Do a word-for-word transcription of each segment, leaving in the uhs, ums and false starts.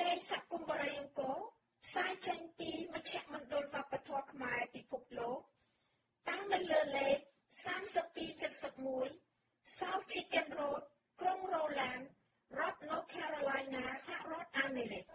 លេងសហគមន៍បរិយអង្គរផ្សាយចេញពីមជ្ឈមណ្ឌលវប្បធម៌ខ្មែរពិភពលោកតាំងនៅលើលេខសាមសិបពីរเจ็ดสิบเอ็ด South Chicken Road ក្រុង Roland រដ្ឋ North Carolina សហរដ្ឋអាមេរិក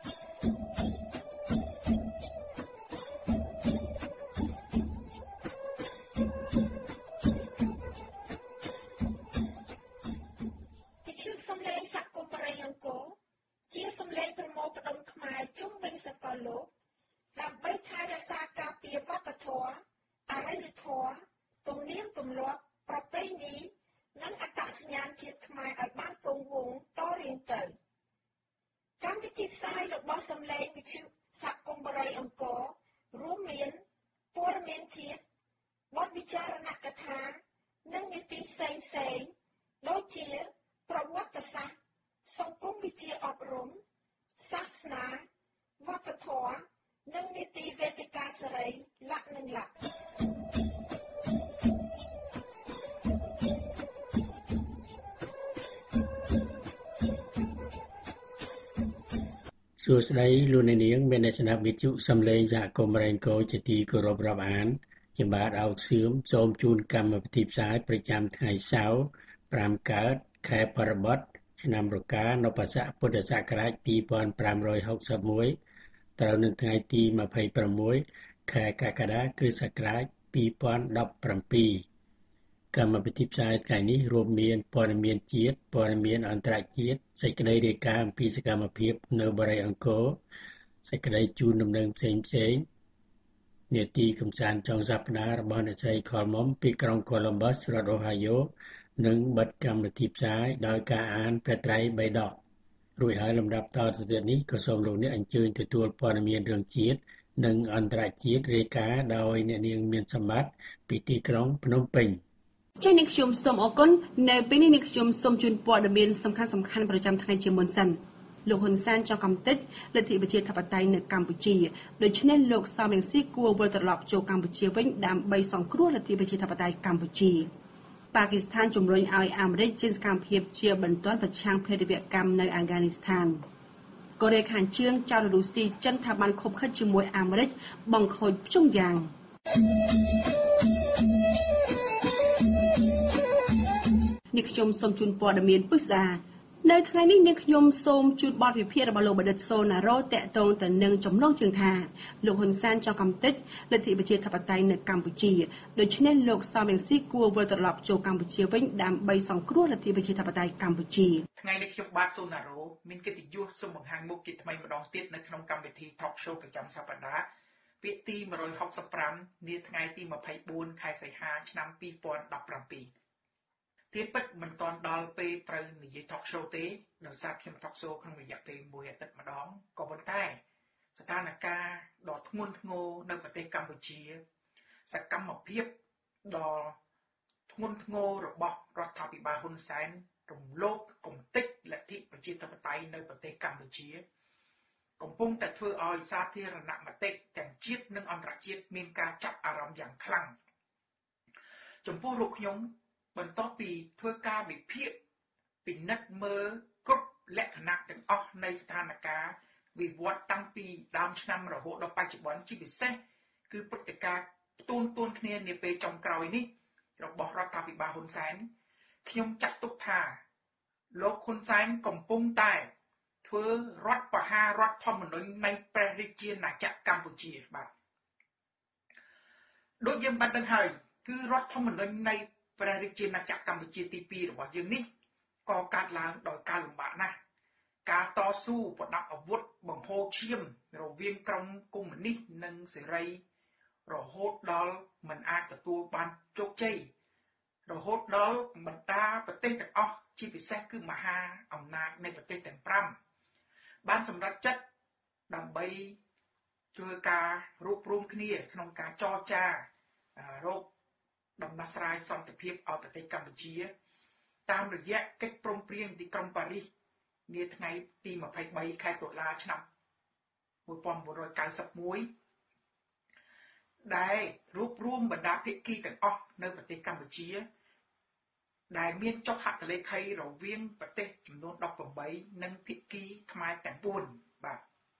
វិទ្យុសំឡេងសហគមន៍បរិយអង្គរជាសំឡេងប្រមូលផ្ដុំខ្មែរជុំវិញសកលលោកដើម្បីថែរក្សាការពារវប្បធម៌អរិយធម៌ទំនៀមទម្លាប់ប្រពៃណីនិងអត្តសញ្ញាណជាតិខ្មែរឲ្យបានគង់វង្សតរៀងទៅកម្មវិធីផ្សាយរបស់សំឡេងវិទ្យុសហគមន៍បរិយអង្គររួមមានព័ត៌មានជាតិបទវិចារណកថានិងនីតិផ្សេងផ្សេងដូចជាប្រវត្តិសាស្ត្រសង្គមវិទ្យាអប់រំសាសនាវប្បធម៌និងនីតិវេទិកាសេរីលក្ខនិងលក្ខសួស្តីលោកអ្នកនាងមានអ្នកស្ដាប់វិទ្យុសំឡេងសហគមន៍បរិយអង្គរជាទីគោរពរាប់អានខ្ញុំបាទអោកសឿមសូមជូនកម្មវិធីផ្សាយប្រចាំថ្ងៃសៅរ៍ប្រាំកើតខែបរិបទឆ្នាំរកានបស័កពុទ្ធសករាជពីរពាន់ប្រាំរយហុកសិបមួយត្រូវនៅថ្ងៃទីម្ភៃប្រាំមួយខែកក្កដាគ្រិស្តសករាជពីរពាន់ដប់ប្រាំពីរកម្មវិធីផ្សាយថ្ងៃនេះរួមមានព័ត៌មានជាតិព័ត៌មានអន្តរជាតិសេចក្តីរាយការណ៍អំពីសកម្មភាពនៅបរិយអង្គរសេចក្តីជូនដំណឹងផ្សេងផ្សេងនាទីកំសាន្តចុងសប្តាហ៍របស់អ្នកស្រីខលមុំពីក្រុង Columbus រដ្ឋ Ohio និងបិទកម្មវិធីផ្សាយដោយការអានព្រះត្រៃបិដករួចហើយលំដាប់តទៅទៀតនេះក៏សូមលោកអ្នកអញ្ជើញទទួលព័ត៌មានរឿងជាតិនិងអន្តរជាតិរាយការណ៍ដោយអ្នកនាងមានសម្បត្តិពីទីក្រុងភ្នំពេញចេញនេះខ្ញុំសូមអរគុណនៅពេលនេះនេះខ្ញុំសូមជូនព័ត៌មានសំខាន់សំខាន់ប្រចាំថ្ងៃជាមុនសិនលោកហ៊ុនសែនចង់កំទេចលទ្ធិប្រជាធិបតេយ្យនៅកម្ពុជាដូច្នេះលោកសំរងស៊ីគួរវិលត្រឡប់ចូលកម្ពុជាវិញដើម្បីសង្គ្រោះលទ្ធិប្រជាធិបតេយ្យកម្ពុជាប៉ាគីស្ថានជំរុញឲ្យអាមេរិកជិះសកម្មភាពជាបន្ទាន់ប្រឆាំងភេរវកម្មនៅអាហ្គានីស្ថានកូរ៉េខាងជើងចោទរុស្ស៊ីចិនថាបានខົບខិតជាមួយអាមេរិកបង្ខូចភ្ជុងយ៉ាងនេះខ្ញុំសូមជូនព័ត៌មានពិស្ដានៅថ្ងៃនេះនាងខ្ញុំសូមជូនបទវិភាគរបស់លោកបណ្ឌិតសូណារ៉ូតាក់ទងទៅនឹងចំណងជើងថាលោកហ៊ុនសែនចង់កំទេចលទ្ធិប្រជាធិបតេយ្យនៅកម្ពុជាដូច្នេះលោកសំរងស៊ីគួរវិលត្រឡប់ចូលកម្ពុជាវិញដើម្បីសង្គ្រោះលទ្ធិប្រជាធិបតេយ្យកម្ពុជាថ្ងៃនេះខ្ញុំបាទសូណារ៉ូមានកិត្តិយសសូមបង្ហាញមុខជាថ្មីម្ដងទៀតនៅក្នុងកម្មវិធី Talk Show ប្រចាំសប្តាហ៍ពាក្យទីមួយហុកសិបប្រាំនាថ្ងៃទីម្ភៃបួនខែសីហាឆ្នាំពីរពាន់ដប់ប្រាំពីរទៀតពិតមិនទាន់ដល់ពេលត្រូវនិយាយ Talk Show ទេដោយសារខ្ញុំ Talk Show ក្នុងរយៈពេលមួយអាទិត្យម្ដងក៏ប៉ុន្តែសកម្មភាពដ៏ធ្ងន់ធ្ងរនៅប្រទេសកម្ពុជាសកម្មភាពដ៏ធ្ងន់ធ្ងររបស់រដ្ឋាភិបាលហ៊ុនសែនរំលោភគំទេចលទ្ធិប្រជាធិបតេយ្យនៅប្រទេសកម្ពុជាកំពុងតែធ្វើឲ្យសាធារណមតិទាំងជាតិនិងអន្តរជាតិមានការចាប់អារម្មណ៍យ៉ាងខ្លាំងចំពោះលោកខ្ញុំបន្ទាប់ពីធ្វើការវិភាគពិនិត្យមើលគ្រប់លក្ខណៈទាំងអស់នៃស្ថានភាពវិវត្តតាំងពីដើមឆ្នាំរហូតដល់បច្ចុប្បន្នជាពិសេសគឺព្រឹត្តិការណ៍ផ្ទួនផ្ទួនគ្នានាពេលចុងក្រោយនេះរបស់រដ្ឋាភិបាលហ៊ុនសែនខ្ញុំចាត់ទុកថាលោកហ៊ុនសែនកំពុងតែធ្វើរដ្ឋបហារដ្ឋធម្មនុញ្ញនៃព្រះរាជាណាចក្រកម្ពុជាបាទដូចយើងបានដឹងហើយគឺរដ្ឋធម្មនុញ្ញនៃព្រះរាជាណាចក្រកម្ពុជាទីពីររបស់យើងនេះក៏កាត់ឡើងដោយការលំបាកណាស់ការតស៊ូប្រដាប់អាវុធបង្ហូរឈាមរវាងក្រុមកុម្មុយនីសនិងសេរីរហូតដល់មិនអាចទទួលបានជោគជ័យរហូតដល់បណ្ដាប្រទេសទាំងអស់ជាពិសេសគឺមហាអំណាចនៃប្រទេសទាំងប្រាំបានសម្រេចចិត្តដើម្បីធ្វើការរួបរวมគ្នាក្នុងការចរចារោគដំណោះស្រាយសន្តិភាពឲ្យប្រទេសកម្ពុជាតាមរយៈកិច្ចព្រមព្រៀងទីក្រុងប៉ារីសនាថ្ងៃទីម្ភៃបីខែតុលាឆ្នាំមួយពាន់៩រ៉ុយកៅសិបមួយដែលរួបរวมបណ្ដាភាគីទាំងអស់នៅប្រទេសកម្ពុជាដែលមានចុះហត្ថលេខីរវាងប្រទេសចំនួនដប់ប្រាំបីនិងភាគីខ្មែរទាំងបួនបាទ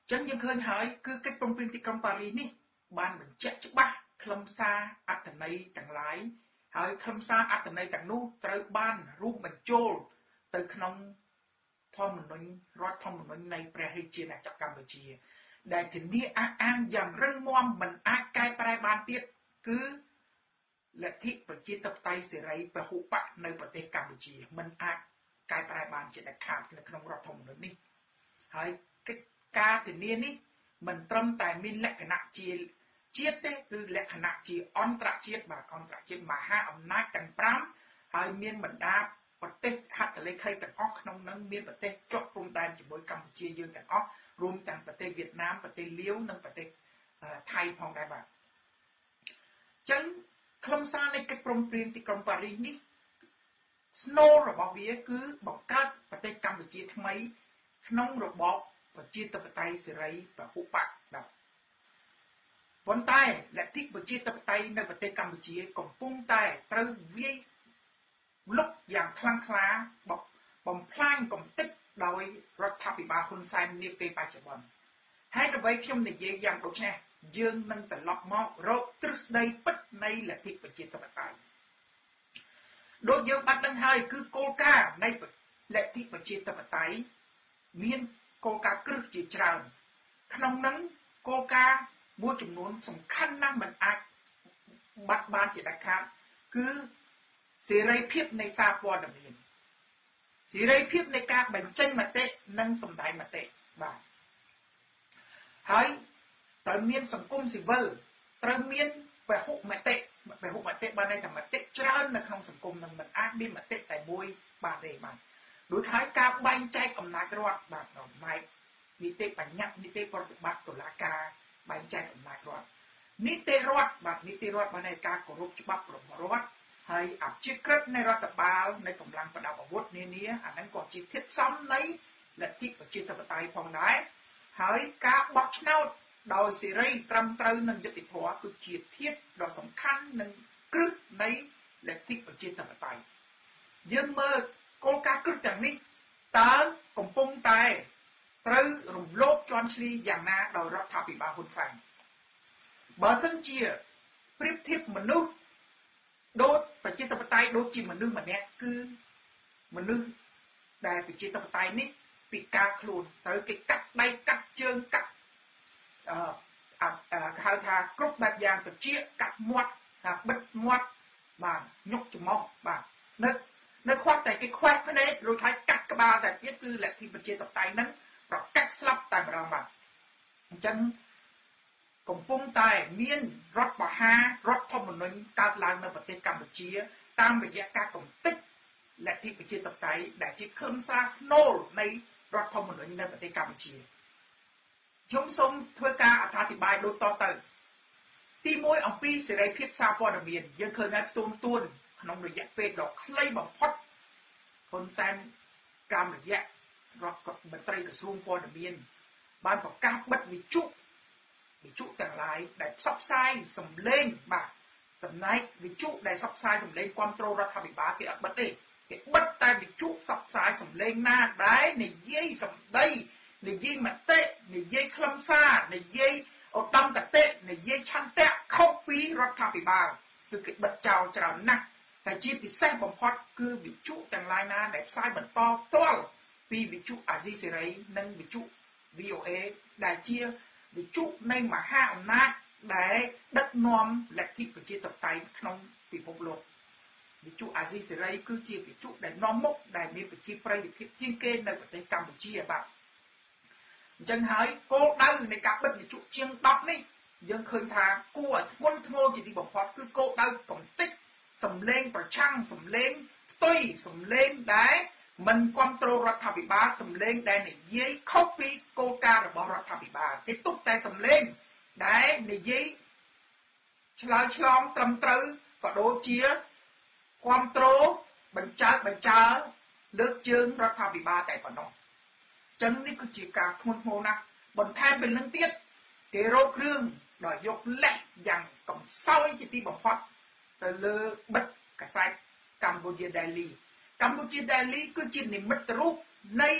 ចឹងយើងឃើញហើយគឺកិច្ចព្រមព្រៀងទីក្រុងប៉ារីសនេះបានបញ្ជាក់ច្បាស់ខ្លឹមសារអត្ថន័យទាំងឡាយហើយខ្លឹមសារអត្ថន័យទាំងនោះត្រូវបានរួមបញ្ចូលទៅក្នុងធម្មនុញ្ញរដ្ឋធម្មនុញ្ញនៃព្រះរាជាណាចក្រកម្ពុជាដែលធានាអះអាងយ៉ាងរឹងមាំមិនអាចកែប្រែបានទៀតគឺលទ្ធិប្រជាធិបតេយ្យសេរីពហុបកនៅប្រទេសកម្ពុជាមិនអាចកែប្រែបានជាដាច់ខាតនៅក្នុងរដ្ឋធម្មនុញ្ញនេះហើយកិច្ចការធានានេះមិនត្រឹមតែមានលក្ខណៈជាជាតិទេគឺលក្ខណៈជាអន្តរជាតិបាទអន្តរជាតិមហាអំណាចទាំងប្រាំហើយមានបណ្ដាប្រទេសហត្ថលេខីទាំងអស់ក្នុងនឹងមានប្រទេសជាប់ព្រំដែនជាមួយកម្ពុជាយើងទាំងអស់រួមទាំងប្រទេសវៀតណាមប្រទេសលាវនិងប្រទេសថៃផងដែរបាទអញ្ចឹងខ្លឹមសារនៃកិច្ចព្រមព្រៀងទីក្រុងប៉ារីសនេះស្នូលរបស់វាគឺបង្កើតប្រទេសកម្ពុជាថ្មីក្នុងរបបប្រជាធិបតេយ្យសេរីពហុបកបាទប៉ុន្តែលទ្ធិប្រជាធិបតេយ្យនៅប្រទេសកម្ពុជាកំពុងតែត្រូវវាយលុកយ៉ាងខ្លាំងក្លាបំផ្លាញកំទេចដោយរដ្ឋាភិបាលហ៊ុនសែននាពេលបច្ចុប្បន្នហើយអ្វីខ្ញុំនិយាយយ៉ាងដូចនេះយើងនឹងត្រឡប់មករកទ្រឹស្ដីពិតនៃលទ្ធិប្រជាធិបតេយ្យដូចយើងបានដឹងហើយគឺគោលការណ៍នៃលទ្ធិប្រជាធិបតេយ្យមានគោលការណ៍គ្រឹះជាច្រើនក្នុងនឹងគោលការណ៍មួយចំនួនសំខាន់ណាស់មិនអាចបាត់បានជាដាច់ខាតគឺសេរីភាពនៃសារព័ត៌មានសេរីភាពនៃការបញ្ចេញមតិនិងសម្ដែងមតិបាទហើយត្រូវមានសង្គមស៊ីវិលត្រូវមានពហុមតិពហុមតិបានន័យថាមតិច្រើននៅក្នុងសង្គមនឹងមិនអាចមានមតិតែមួយបានទេបាទដោយហើយការបែងចែកអំណាចរដ្ឋបាទអំណាចនីតិបញ្ញត្តិនីតិប្រតិបត្តិតុលាការបែងចែកអំណាចរដ្ឋនីតិរដ្ឋបាទនីតិរដ្ឋបានន័យការគោរពច្បាប់របស់រដ្ឋហើយអព្យាក្រឹតនៃរដ្ឋបាលនៃកម្លាំងប្រដាប់អាវុធនានាអាហ្នឹងក៏ជាធាតុផ្សំនៃលទ្ធិប្រជាធិបតេយ្យផងដែរហើយការបោះឆ្នោតដោយសេរីត្រឹមត្រូវនិងយុត្តិធម៌គឺជាធាតុដ៏សំខាន់និងគ្រឹះនៃលទ្ធិប្រជាធិបតេយ្យយើងមើលគោលការណ៍គ្រឹះទាំងនេះតើកំពុងតែត្រូវរំលោភជន់ឈ្លីយ៉ាងណាដោយរដ្ឋាភិបាលហ៊ុនសែនបើសិនជាប្រៀបធៀបមនុស្សដូចប្រជាធិបតេយ្យដូចជាមនុស្សម្នាក់គឺមនុស្សដែលប្រជាធិបតេយ្យនេះពិការខ្លួនត្រូវគេកាត់ដៃកាត់ជើងកាត់អឺហៅថាគ្រប់បែបយ៉ាងទៅជាកាត់មាត់ថាបិទមាត់បាទញុកច្រមុះបាទនៅនៅខ្វះតែគេខ្វះភ្នែករួចហើយកាត់ក្បាលតែទៀតគឺលទ្ធិប្រជាធិបតេយ្យហ្នឹងប្រកាសស្លាប់តែម្ដងបាទអញ្ចឹងកំពុងតែមានរដ្ឋបហារដ្ឋធម្មនុញ្ញកើតឡើងនៅប្រទេសកម្ពុជាតាមរយៈការកំទេចលទ្ធិប្រជាធិបតេយ្យដែលជាខ្លឹមសារស្នូលនៃរដ្ឋធម្មនុញ្ញនៅប្រទេសកម្ពុជាខ្ញុំសូមធ្វើការអត្ថាធិប្បាយដូចតទៅទីមួយអំពីសេរីភាពសារព័ត៌មានយើងឃើញថាផ្ទុំទួនក្នុងរយៈពេលដ៏ខ្លីបំផុតហ៊ុនសែនតាមរយៈរដ្ឋមន្ត្រីក្រសួងព័ត៌មានបានប្រកាសបិទវិទ្យុវិទ្យុទាំងឡាយដែលផ្សព្វផ្សាយសម្លេងបាទចំណែកវិទ្យុដែលផ្សព្វផ្សាយសម្លេងគ្រប់គ្រងរដ្ឋាភិបាលគេអត់បិទទេគេបិទតែវិទ្យុផ្សព្វផ្សាយសម្លេងណាដែលនិយាយសម្ដីនិយាយមតិនិយាយខ្លឹមសារនិយាយឧត្តមគតិនិយាយឆន្ទៈខុសពីរដ្ឋាភិបាលគឺគេបិទចោលច្រើនណាស់តែជាពិសេសបំផុតគឺវិទ្យុទាំងឡាយណាដែលផ្សាយបន្តផ្ទាល់ពីវិទ្យុអាស៊ីសេរីនិងវិទ្យុ V O A ដែលជាវិទ្យុនៃមហាអំណាចដែលដឹកនាំលទ្ធិប្រជាធិបតេយ្យក្នុងពិភពលោកវិទ្យុអាស៊ីសេរីគឺជាវិទ្យុដែលនាំមុខដែលមានប្រជាប្រិយភាពជាងគេនៅប្រទេសកម្ពុជាបាទអញ្ចឹងហើយគោលដៅនៃការបិទវិទ្យុជាងដប់នេះយើងឃើញថាគួរឲ្យធ្ងន់ធ្ងរជាទីបំផុតគឺគោលដៅកំទេចសម្លេងប្រឆាំងសម្លេងផ្ទុយសម្លេងដែលមិនគ្រប់គ្រងរដ្ឋាភិបាលសម្លេងដែលនិយាយខុសពីគោលការណ៍របស់រដ្ឋាភិបាលគេទុកតែសម្លេងដែលនិយាយឆ្លើយឆ្លងត្រឹមត្រូវក៏ដូចជាគ្រប់គ្រងបញ្ចើបញ្ចើលើកជើងរដ្ឋាភិបាលតែប៉ុណ្ណោះចឹងនេះគឺជាការធ្ងន់ធ្ងរណាស់បន្ថែមពីនឹងទៀតគេរករឿងដោយយកលេសយ៉ាងកំសោយជាទីបំផុតទៅលើបិទកាសែតកម្ពុជា Daily កម្ពុជា Daily គឺជានិមិត្តរូបនៃ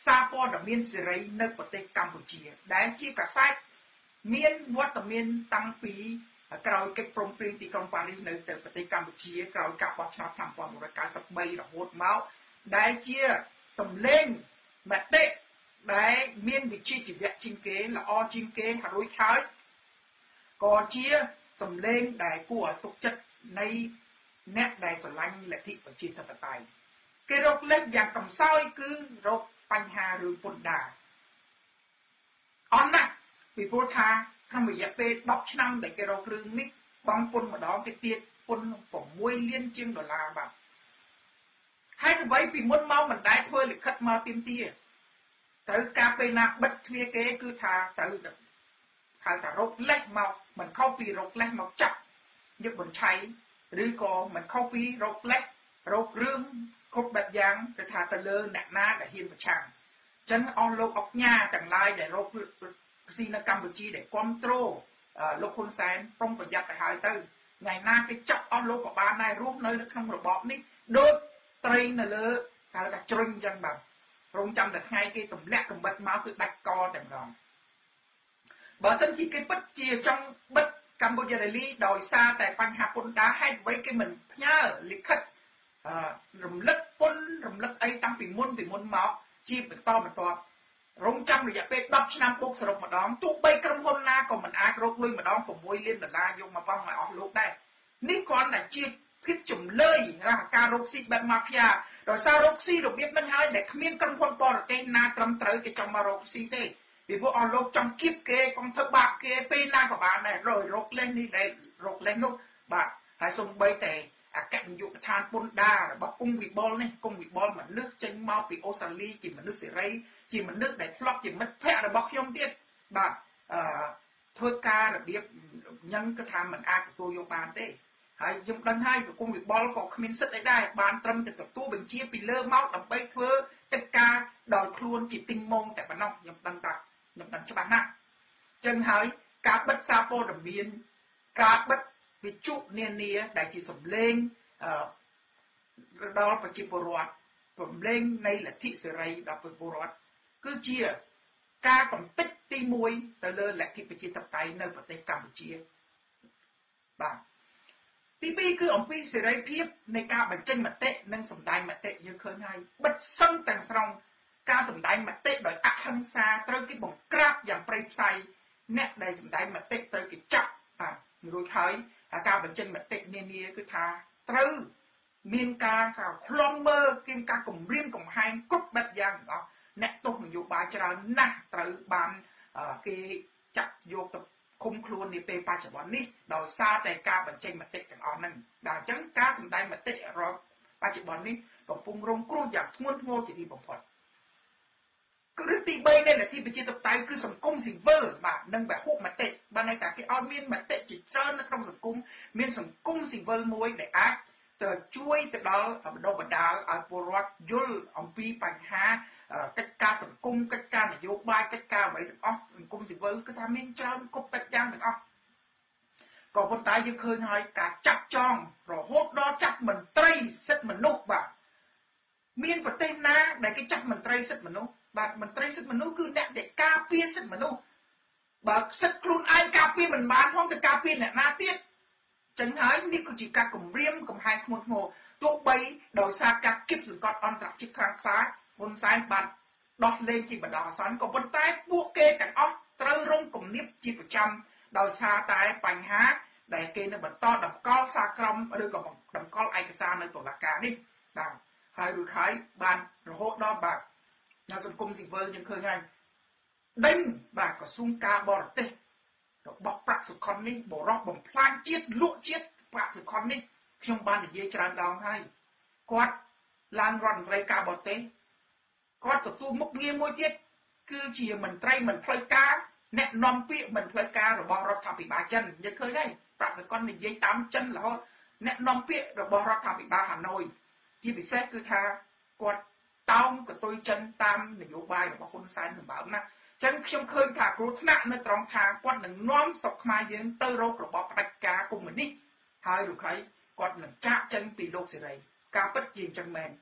សារព័ត៌មានសេរីនៅប្រទេសកម្ពុជាដែលជាកាសែតមានវត្តមានតាំងពីក្រោយកិច្ចព្រមព្រៀងទីក្រុងប៉ារីសនៅទៅប្រទេសកម្ពុជាក្រោយការបោះឆ្នោតឆ្នាំmột nghìn chín trăm chín mươi baរហូតមកដែលជាសម្លេងមតិដែលមានវិជ្ជាជីវៈជាងគេល្អជាងគេហើយរួចហើយក៏ជាសម្លេងដែលគួរឲ្យទុកចិត្តនៃអ្នកដែលស្រឡាញ់លទ្ធិប្រជាធិបតេយ្យគេរកលេសយ៉ាងកំសោយគឺរកបញ្ហារឿងពន្ធដារអន់ណាស់ពីព្រោះថាក្នុងរយៈពេលដប់ឆ្នាំដែលគេរករឿងនេះបងពន្ធម្ដងទៅទៀតពន្ធ៦លានជាងដុល្លារបាទហើយអ្វីពីមុនមកមិនដែលធ្វើលិខិតមកទាមទារត្រូវការពេលណាបិទគ្នាគេគឺថាត្រូវហៅថារកលេសមកមិនខុសពីរកលេសមកចាប់យកបញ្ឆៃឬក៏មិនខុសពីរកលេសរករឿងគ្រប់បែបយ៉ាងគឺថាទៅលើអ្នកណាដែលហ៊ានប្រឆាំងអញ្ចឹងអស់លោកអុកញ៉ាទាំងឡាយដែលរកស៊ីនៅកម្ពុជាដែលគ្រប់គ្រងលោកហ៊ុនសែនប្រុងប្រយ័ត្នទៅហើយទៅថ្ងៃណាគេចាប់អស់លោកក៏បានដែររស់នៅក្នុងរបបនេះដូចត្រីនៅលើហៅថាជ្រុញអញ្ចឹងបាទរងចាំតែថ្ងៃគេទម្លាក់កំបិតមកគឺដាច់កតែម្ដងបើសិនជាគេពិតជាចង់បិទកម្ពុជារ៉េលីដោយសារតែបញ្ហាពន្ធដារហេតុអ្វីគេមិនផ្ញើលិខិតរំលឹកពន្ធរំលឹកអីតាំងពីមុនពីមុនមកជាបន្តបន្ទាប់រងចាំរយៈពេលដប់ឆ្នាំពុកសរុបម្ដងទោះបីក្រុមហ៊ុនណាក៏មិនអាចរកលុយម្ដង៦លានដុល្លារយកមកបងឲ្យអស់លោកដែរនេះគ្រាន់តែជាភាពចំលើយការរកស៊ីបែបម៉ាហ្វីយ៉ាដោយសាររកស៊ីរបៀបហ្នឹងហើយដែលគ្មានក្រុមហ៊ុនបរទេសណាត្រឹមត្រូវគេចង់មករកស៊ីទេពីព្រោះអស់លោកចង់គៀបគេកុំធ្វើបាបគេពេលណាក៏បានដែររយរកលេសនេះដែររកលេសនោះបាទហើយសូម្បីតែអគ្គនាយកដ្ឋានពន្ធដាររបស់គង់វិបុលនេះគង់វិបុលមនុស្សចេញមកពីអូស្ត្រាលីជាមនុស្សសេរីជាមនុស្សដែលធ្លាប់ជាមិត្តភក្តិរបស់ខ្ញុំទៀតបាទអឺធ្វើការរបៀបញ៉ឹងគឺថាមិនអាចទទួលយកបានទេហើយខ្ញុំដឹងហើយប្រគំវិបុលក៏គ្មានសិទ្ធិអីដែរបានត្រឹមតែទទួលបញ្ជាពីលើមកដើម្បីធ្វើកិច្ចការដោយខ្លួនជាទីងមងតែប៉ុណ្ណោះខ្ញុំដឹងថាខ្ញុំដឹងច្បាស់ណាស់ចឹងហើយការបិទសារព័ត៌មានការបិទវិទ្យុនានាដែលជាសម្លេងអឺដល់ប្រជាពលរដ្ឋសម្លេងនៃលទ្ធិសេរីដល់ប្រជាពលរដ្ឋគឺជាការកំទេចទីមួយទៅលើលទ្ធិប្រជាធិបតេយ្យនៅប្រទេសកម្ពុជាបាទទីពីរគឺអំពីសេរីភាពនៃការបញ្ចេញមតិនិងសម្ដែងមតិយើងឃើញហើយបិទសឹងទាំងស្រុងការសម្ដែងមតិដោយអហិង្សាត្រូវគេបង្ក្រាបយ៉ាងព្រៃផ្សៃអ្នកដែលសម្ដែងមតិត្រូវគេចាប់បាទរួចហើយការបញ្ចេញមតិនានាគឺថាត្រូវមានការខ្លំមើលគៀងការគម្រាមកំហែងគ្រប់បែបយ៉ាងទាំងអស់អ្នកទោសនយោបាយច្រើនណាស់ត្រូវបានគេចាត់យកទៅឃុំខ្លួននាពេលបច្ចុប្បន្ននេះដោយសារតែការបញ្ចេញមតិទាំងអស់ហ្នឹងដែលអញ្ចឹងការសម្ដែងមតិរបស់បច្ចុប្បន្ននេះកំពុងរងគ្រោះយ៉ាងធ្ងន់ធ្ងរជាទីបំផុតគឺរឿងទីបីនៃលទ្ធិប្រជាធិបតេយ្យគឺសង្គមស៊ីវិលបាទនិងពហុមតិបានន័យថាគេឲ្យមានមតិជាច្រើននៅក្នុងសង្គមមានសង្គមស៊ីវិលមួយដែលអាចទៅជួយទៅដល់បណ្ដុះបណ្ដាលឲ្យពលរដ្ឋយល់អំពីបញ្ហាកិច្ចការសង្គមកិច្ចការនយោបាយកិច្ចការអ្វីទាំងអស់សង្គមស៊ីវិលគឺថាមានច្រើនគ្រប់បែបយ៉ាងទាំងអស់ក៏ប៉ុន្តែយើងឃើញហើយការចាប់ចងរហូតដល់ចាប់មន្ត្រីសិទ្ធិមនុស្សបាទមានប្រទេសណាដែលគេចាប់មន្ត្រីសិទ្ធិមនុស្សបាទមន្ត្រីសិទ្ធិមនុស្សគឺអ្នកដែលការពារសិទ្ធិមនុស្សបើសិទ្ធិខ្លួនឯងការពារមិនបានផងទៅការពារអ្នកណាទៀតចឹងហើយនេះគឺជាការគម្រាមកំហែងធ្ងន់ធ្ងរទោះបីដោយសារការគៀបសង្កត់អន្តរជាតិខ្លាំងក្លាហ៊ុនសែនបានដោះលែងជាបណ្ដោះអាសន្នក៏ប៉ុន្តែពួកគេទាំងអស់ត្រូវរងគំនាបជាប្រចាំដោយសារតែបញ្ហាដែលគេនៅបន្តតម្កល់សារក្រមឬក៏តម្កល់ឯកសារនៅតុលាការនេះបាទហើយរួចហើយបានរហូតដល់បាទនៅសង្គមស៊ីវិលយើងឃើញហើយដេញបាទក្រសួងការបរទេសរបស់ប្រាក់សុខុននេះបរោះបំផ្លាញជាតិលក់ជាតិប្រាក់សុខុននេះខ្ញុំបាននិយាយច្រើនដងហើយគាត់ឡើងរដ្ឋមន្ត្រីការបរទេសគាត់ទទួលមុខងារមួយទៀតគឺជាមន្ត្រីមិនផ្លូវការអ្នកនាំពាក្យមិនផ្លូវការរបស់រដ្ឋាភិបាលចិនយើងឃើញហើយប្រាក់សុខុននិយាយតាមចិនរហូតអ្នកនាំពាក្យរបស់រដ្ឋាភិបាលហាណូយជាពិសេសគឺថាគាត់តោងកតុយចិនតាមនយោបាយរបស់ហ៊ុនសែនសម្បើមណាស់ចឹងខ្ញុំឃើញថាគ្រោះថ្នាក់នៅត្រង់ថាគាត់នឹងនាំស្រុកខ្មែរយើងទៅរករបបផ្ដាច់ការកុម្មុយនីសហើយរូបហើយគាត់នឹងចាកចេញពីលោកសេរីការពិតជាអញ្ចឹងមែន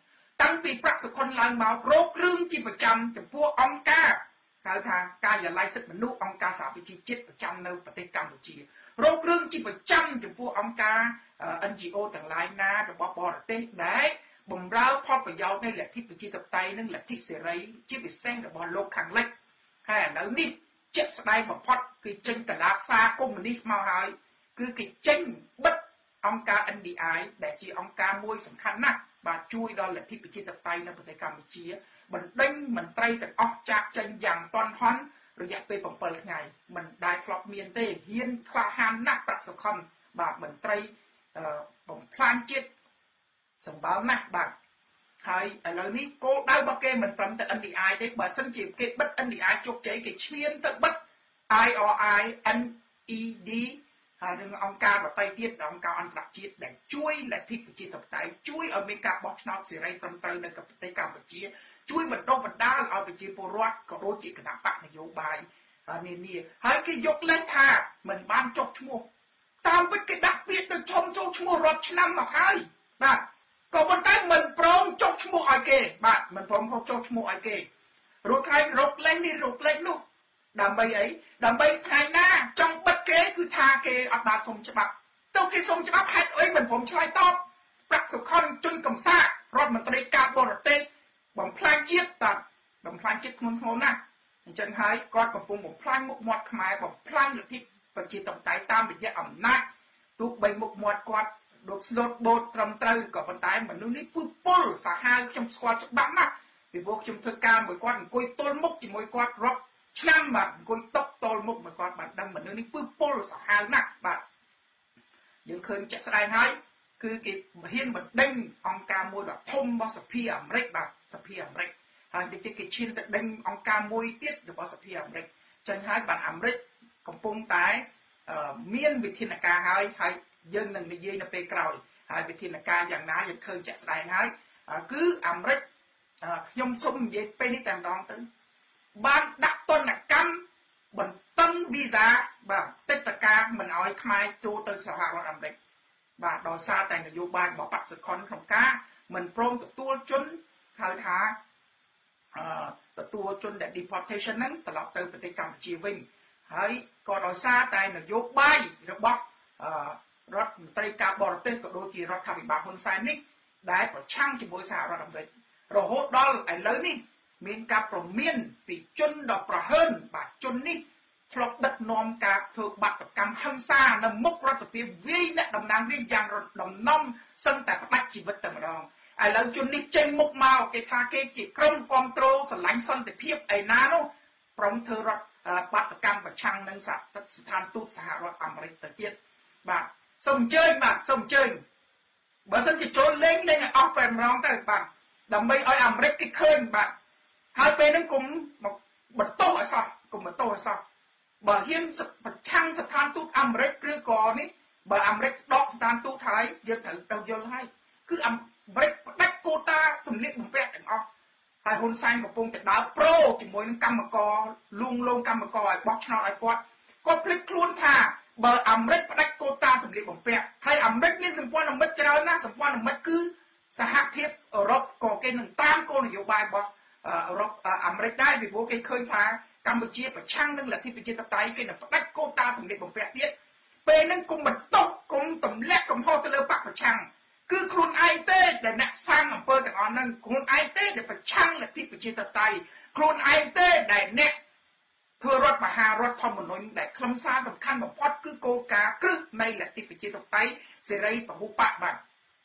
តាំងពីប្រាក់សុខុនឡើងមករករឿងជាប្រចាំចំពោះអង្គការហៅថាការិយាល័យសិទ្ធិមនុស្សអង្គការសហប្រជាជាតិប្រចាំនៅប្រទេសកម្ពុជារករឿងជាប្រចាំចំពោះអង្គការ เอ็น จี โอ ទាំងឡាយណារបស់បរទេសដែលបំរើផលប្រយោជន៍នៃលទ្ធិប្រជាធិបតេយ្យនិងលទ្ធិសេរីជាពិសេសរបស់លោកខាងលិចហើយឥឡូវនេះជាក់ស្ដែងបំផុតគឺចេញតឡាសារកុម្មុយនីសមកហើយគឺគេចេញបិទអង្គការ เอ็น ดี ไอ ដែលជាអង្គការមួយសំខាន់ណាស់បាទជួយដល់លទ្ធិប្រជាធិបតេយ្យនៅប្រទេសកម្ពុជាបណ្ដេញមន្ត្រីទាំងអស់ចាកចេញយ៉ាងទាន់ហន់រយៈពេលbảyថ្ងៃមិនដែលធ្លាប់មានទេហ៊ានក្លាហានណាស់ប្រាក់សុខុនបាទមន្ត្រីបំផ្លាញជាតិសម្បើមណាស់បាទហើយឥឡូវនេះគោលដៅរបស់គេមិនត្រឹមតែ เอ็น ดี ไอ ទេបើសិនជាគេបិទ เอ็น ดี ไอ ជោគជ័យគេឈ្លានទៅបិទ ไอ อาร์ ไอ เอ็น อี ดี ហើយនឹងអង្គការដទៃទៀតអង្គការអន្តរជាតិដែលជួយលទ្ធិប្រជាធិបតេយ្យជួយឲ្យមានការបោះឆ្នោតសេរីត្រឹមត្រូវនៅក្នុងប្រទេសកម្ពុជាជួយបណ្ដុះបណ្ដាលឲ្យប្រជាពលរដ្ឋក៏ដូចជាគណៈបកនយោបាយនានាហើយគេយកលេខថាមិនបានចុះឈ្មោះតាមពិតគេដាក់ពាក្យទៅឈុំចូលឈ្មោះរាប់ឆ្នាំមកហើយបាទក៏ប៉ុន្តែមិនព្រមចុះឈ្មោះឲ្យគេបាទមិនព្រមចុះឈ្មោះឲ្យគេរួចហើយរកលេខនេះរកលេខនោះដើម្បីអីដើម្បីថ្ងៃណាចង់បិទគេគឺថាគេអត់បានសុំច្បាប់ទៅគេសុំច្បាប់ហេតុអីមិនព្រមឆ្លើយតបប្រាក់សុខុនជនកំសាករដ្ឋមន្ត្រីការបរទេសបំផ្លាញជាតិតាបំផ្លាញជាតិធ្ងន់ធ្ងរណាស់អញ្ចឹងហើយគាត់កំពុងបំផ្លាញមុខមាត់ខ្មែរបំផ្លាញលទ្ធិប្រជាធិបតេយ្យតាមរយៈអំណាចទោះបីមុខមាត់គាត់ដូចស្លូតបូតត្រឹមត្រូវក៏ប៉ុន្តែមនុស្សនេះពុះពុលសាហាវខ្ញុំស្គាល់ច្បាស់ណាស់ពីព្រោះខ្ញុំធ្វើការមួយគាត់អង្គុយទល់មុខជាមួយគាត់រាប់ឆ្នាំបាទអង្គុយតុកតល់មុខមកគាត់បានដឹងមនុស្សនេះពុះពុលសាហាវណាស់បាទយើងឃើញជាក់ស្ដែងហើយគឺគេហ៊ានបណ្ដេញអង្គការមួយដ៏ធំរបស់សភាអាមេរិកបាទសភាអាមេរិកហើយតិចតិចគេឈានទៅដេញអង្គការមួយទៀតរបស់សភាអាមេរិកចឹងហើយបាទអាមេរិកកំពុងតែមានវិធានការហើយហើយយើងនឹងនិយាយនៅពេលក្រោយហើយវិធានការយ៉ាងណាយើងឃើញជាក់ស្ដែងហើយគឺអាមេរិកខ្ញុំសូមនិយាយពេលនេះតែម្ដងទៅបានដាក់ទណ្ឌកម្មបន្តឹងវីសាបាទទឹកតការមិនឲ្យខ្មែរចូលទៅសហរដ្ឋអាមេរិកបាទដោយសារតែនយោបាយរបស់បកសុខុនក្នុងការមិនព្រមទទួលជនហៅថាអឺទទួលជនដែល deportation ហ្នឹងត្រឡប់ទៅប្រទេសកម្ពុជាវិញហើយក៏ដោយសារតែនយោបាយរបស់អឺរដ្ឋមន្ត្រីការបរទេសក៏ដូចជារដ្ឋាភិបាលហ៊ុនសែននេះដែលប្រឆាំងជាមួយសហរដ្ឋអាមេរិករហូតដល់ឥឡូវនេះមានការប្រមានពីជនដ៏ប្រហើនបាទជននេះធ្លាប់ដឹកនាំការធ្វើបាតកម្មហិង្សានៅមុខរដ្ឋសភាវាយអ្នកតំណាងរាស្ត្រយ៉ាងដំណំសឹងតែផ្ដាច់ជីវិតតែម្ដងឥឡូវជននេះចេញមុខមកគេថាគេជាក្រុមគាំទ្រស្រឡាញ់សន្តិភាពឯណានោះប្រំធ្វើរដ្ឋបាតកម្មប្រឆាំងនឹងស្ថានទូតសហរដ្ឋអាមេរិកទៅទៀតបាទសូមអញ្ជើញបាទសូមអញ្ជើញបើសិនជាចូលលេងលេងឲ្យអស់តែម្ដងទៅបាទដើម្បីឲ្យអាមេរិកគេឃើញបាទហើយពេលហ្នឹងគុំមកបន្ទោសឲ្យសោះគុំបន្ទោសឲ្យសោះបើហ៊ានប្រឆាំងស្ថានទូតអាមេរិកឬក៏នេះបើអាមេរិកដកស្ថានទូតហើយយើងត្រូវទៅយល់ហើយគឺអាមេរិកផ្ដាច់កូតាសម្លៀកបំពាក់ទាំងអស់ហើយហ៊ុនសែនកំពុងតែដើរប្រូជាមួយនឹងកម្មករលួងលោមកម្មករឲ្យបោះឆ្នោតឲ្យគាត់គាត់ភ្លេចខ្លួនថាបើអាមេរិកផ្ដាច់កូតាសម្លៀកបំពាក់ហើយអាមេរិកមានសម្ព័ន្ធមិត្តច្រើនណាស់សម្ព័ន្ធមិត្តគឺសហភាពអឺរ៉ុបក៏គេនឹងតាមគោលនយោបាយរបស់អឺរ៉ុបអាមេរិកដែរពីព្រោះគេឃើញថាកម្ពុជាប្រឆាំងនឹងលទ្ធិប្រជាធិបតេយ្យគេនឹងផ្ដាច់កូតាសម្លៀកបំពាក់ទៀតពេលហ្នឹងគុំបន្ទោសគុំទម្លាក់កំហុសទៅលើបកប្រឆាំងគឺខ្លួនឯងទេដែលអ្នកសាងអំពើទាំងអស់ហ្នឹងខ្លួនឯងទេដែលប្រឆាំងលទ្ធិប្រជាធិបតេយ្យខ្លួនឯងទេដែលអ្នកធ្វើរដ្ឋមហារដ្ឋធម្មនុញ្ញដែលខ្លឹមសារសំខាន់បំផុតគឺគោលការណ៍គ្រឹះនៃលទ្ធិប្រជាធិបតេយ្យសេរីពហុបកបាទ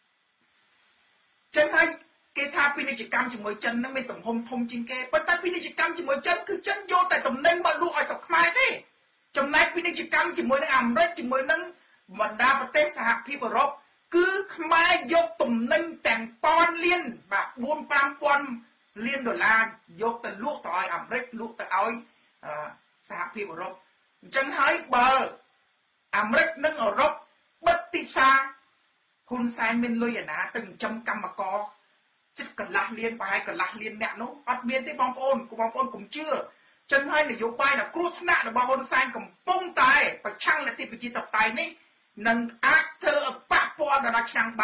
ចឹងហើយគេថាពាណិជ្ជកម្មជាមួយចិននឹងមានទំហំធំជាងគេប៉ុន្តែពាណិជ្ជកម្មជាមួយចិនគឺចិនយកតែតំណែងមកលក់ឲ្យស្រុកខ្មែរទេចំណែកពាណិជ្ជកម្មជាមួយនឹងអាមេរិកជាមួយនឹងបណ្ដាប្រទេសសហភាពអឺរ៉ុបគឺខ្មែរយកតំណែងទាំងពាន់លានបាទបួន ប្រាំពាន់លានដុល្លារយកទៅលក់ទៅឲ្យអាមេរិកលក់ទៅឲ្យសហភាពអឺរ៉ុបអញ្ចឹងហើយបើអាមេរិកនិងអឺរ៉ុបបិទទីផ្សារហ៊ុនសែនមានលុយអាណាទៅចិញ្ចឹមកម្មករចិត្តកន្លះលានប្រហែលកន្លះលានអ្នកនោះអត់មានទេបងប្អូនបងប្អូនកុំជឿចឹងហើយនយោបាយដ៏គ្រោះថ្នាក់របស់ហ៊ុនសែនកំពុងតែប្រឆាំងលទ្ធិប្រជាធិបតេយ្យនេះនឹងអាចធ្វើឲ្យប៉ះពាល់ដល់ឆ្នាំបាយ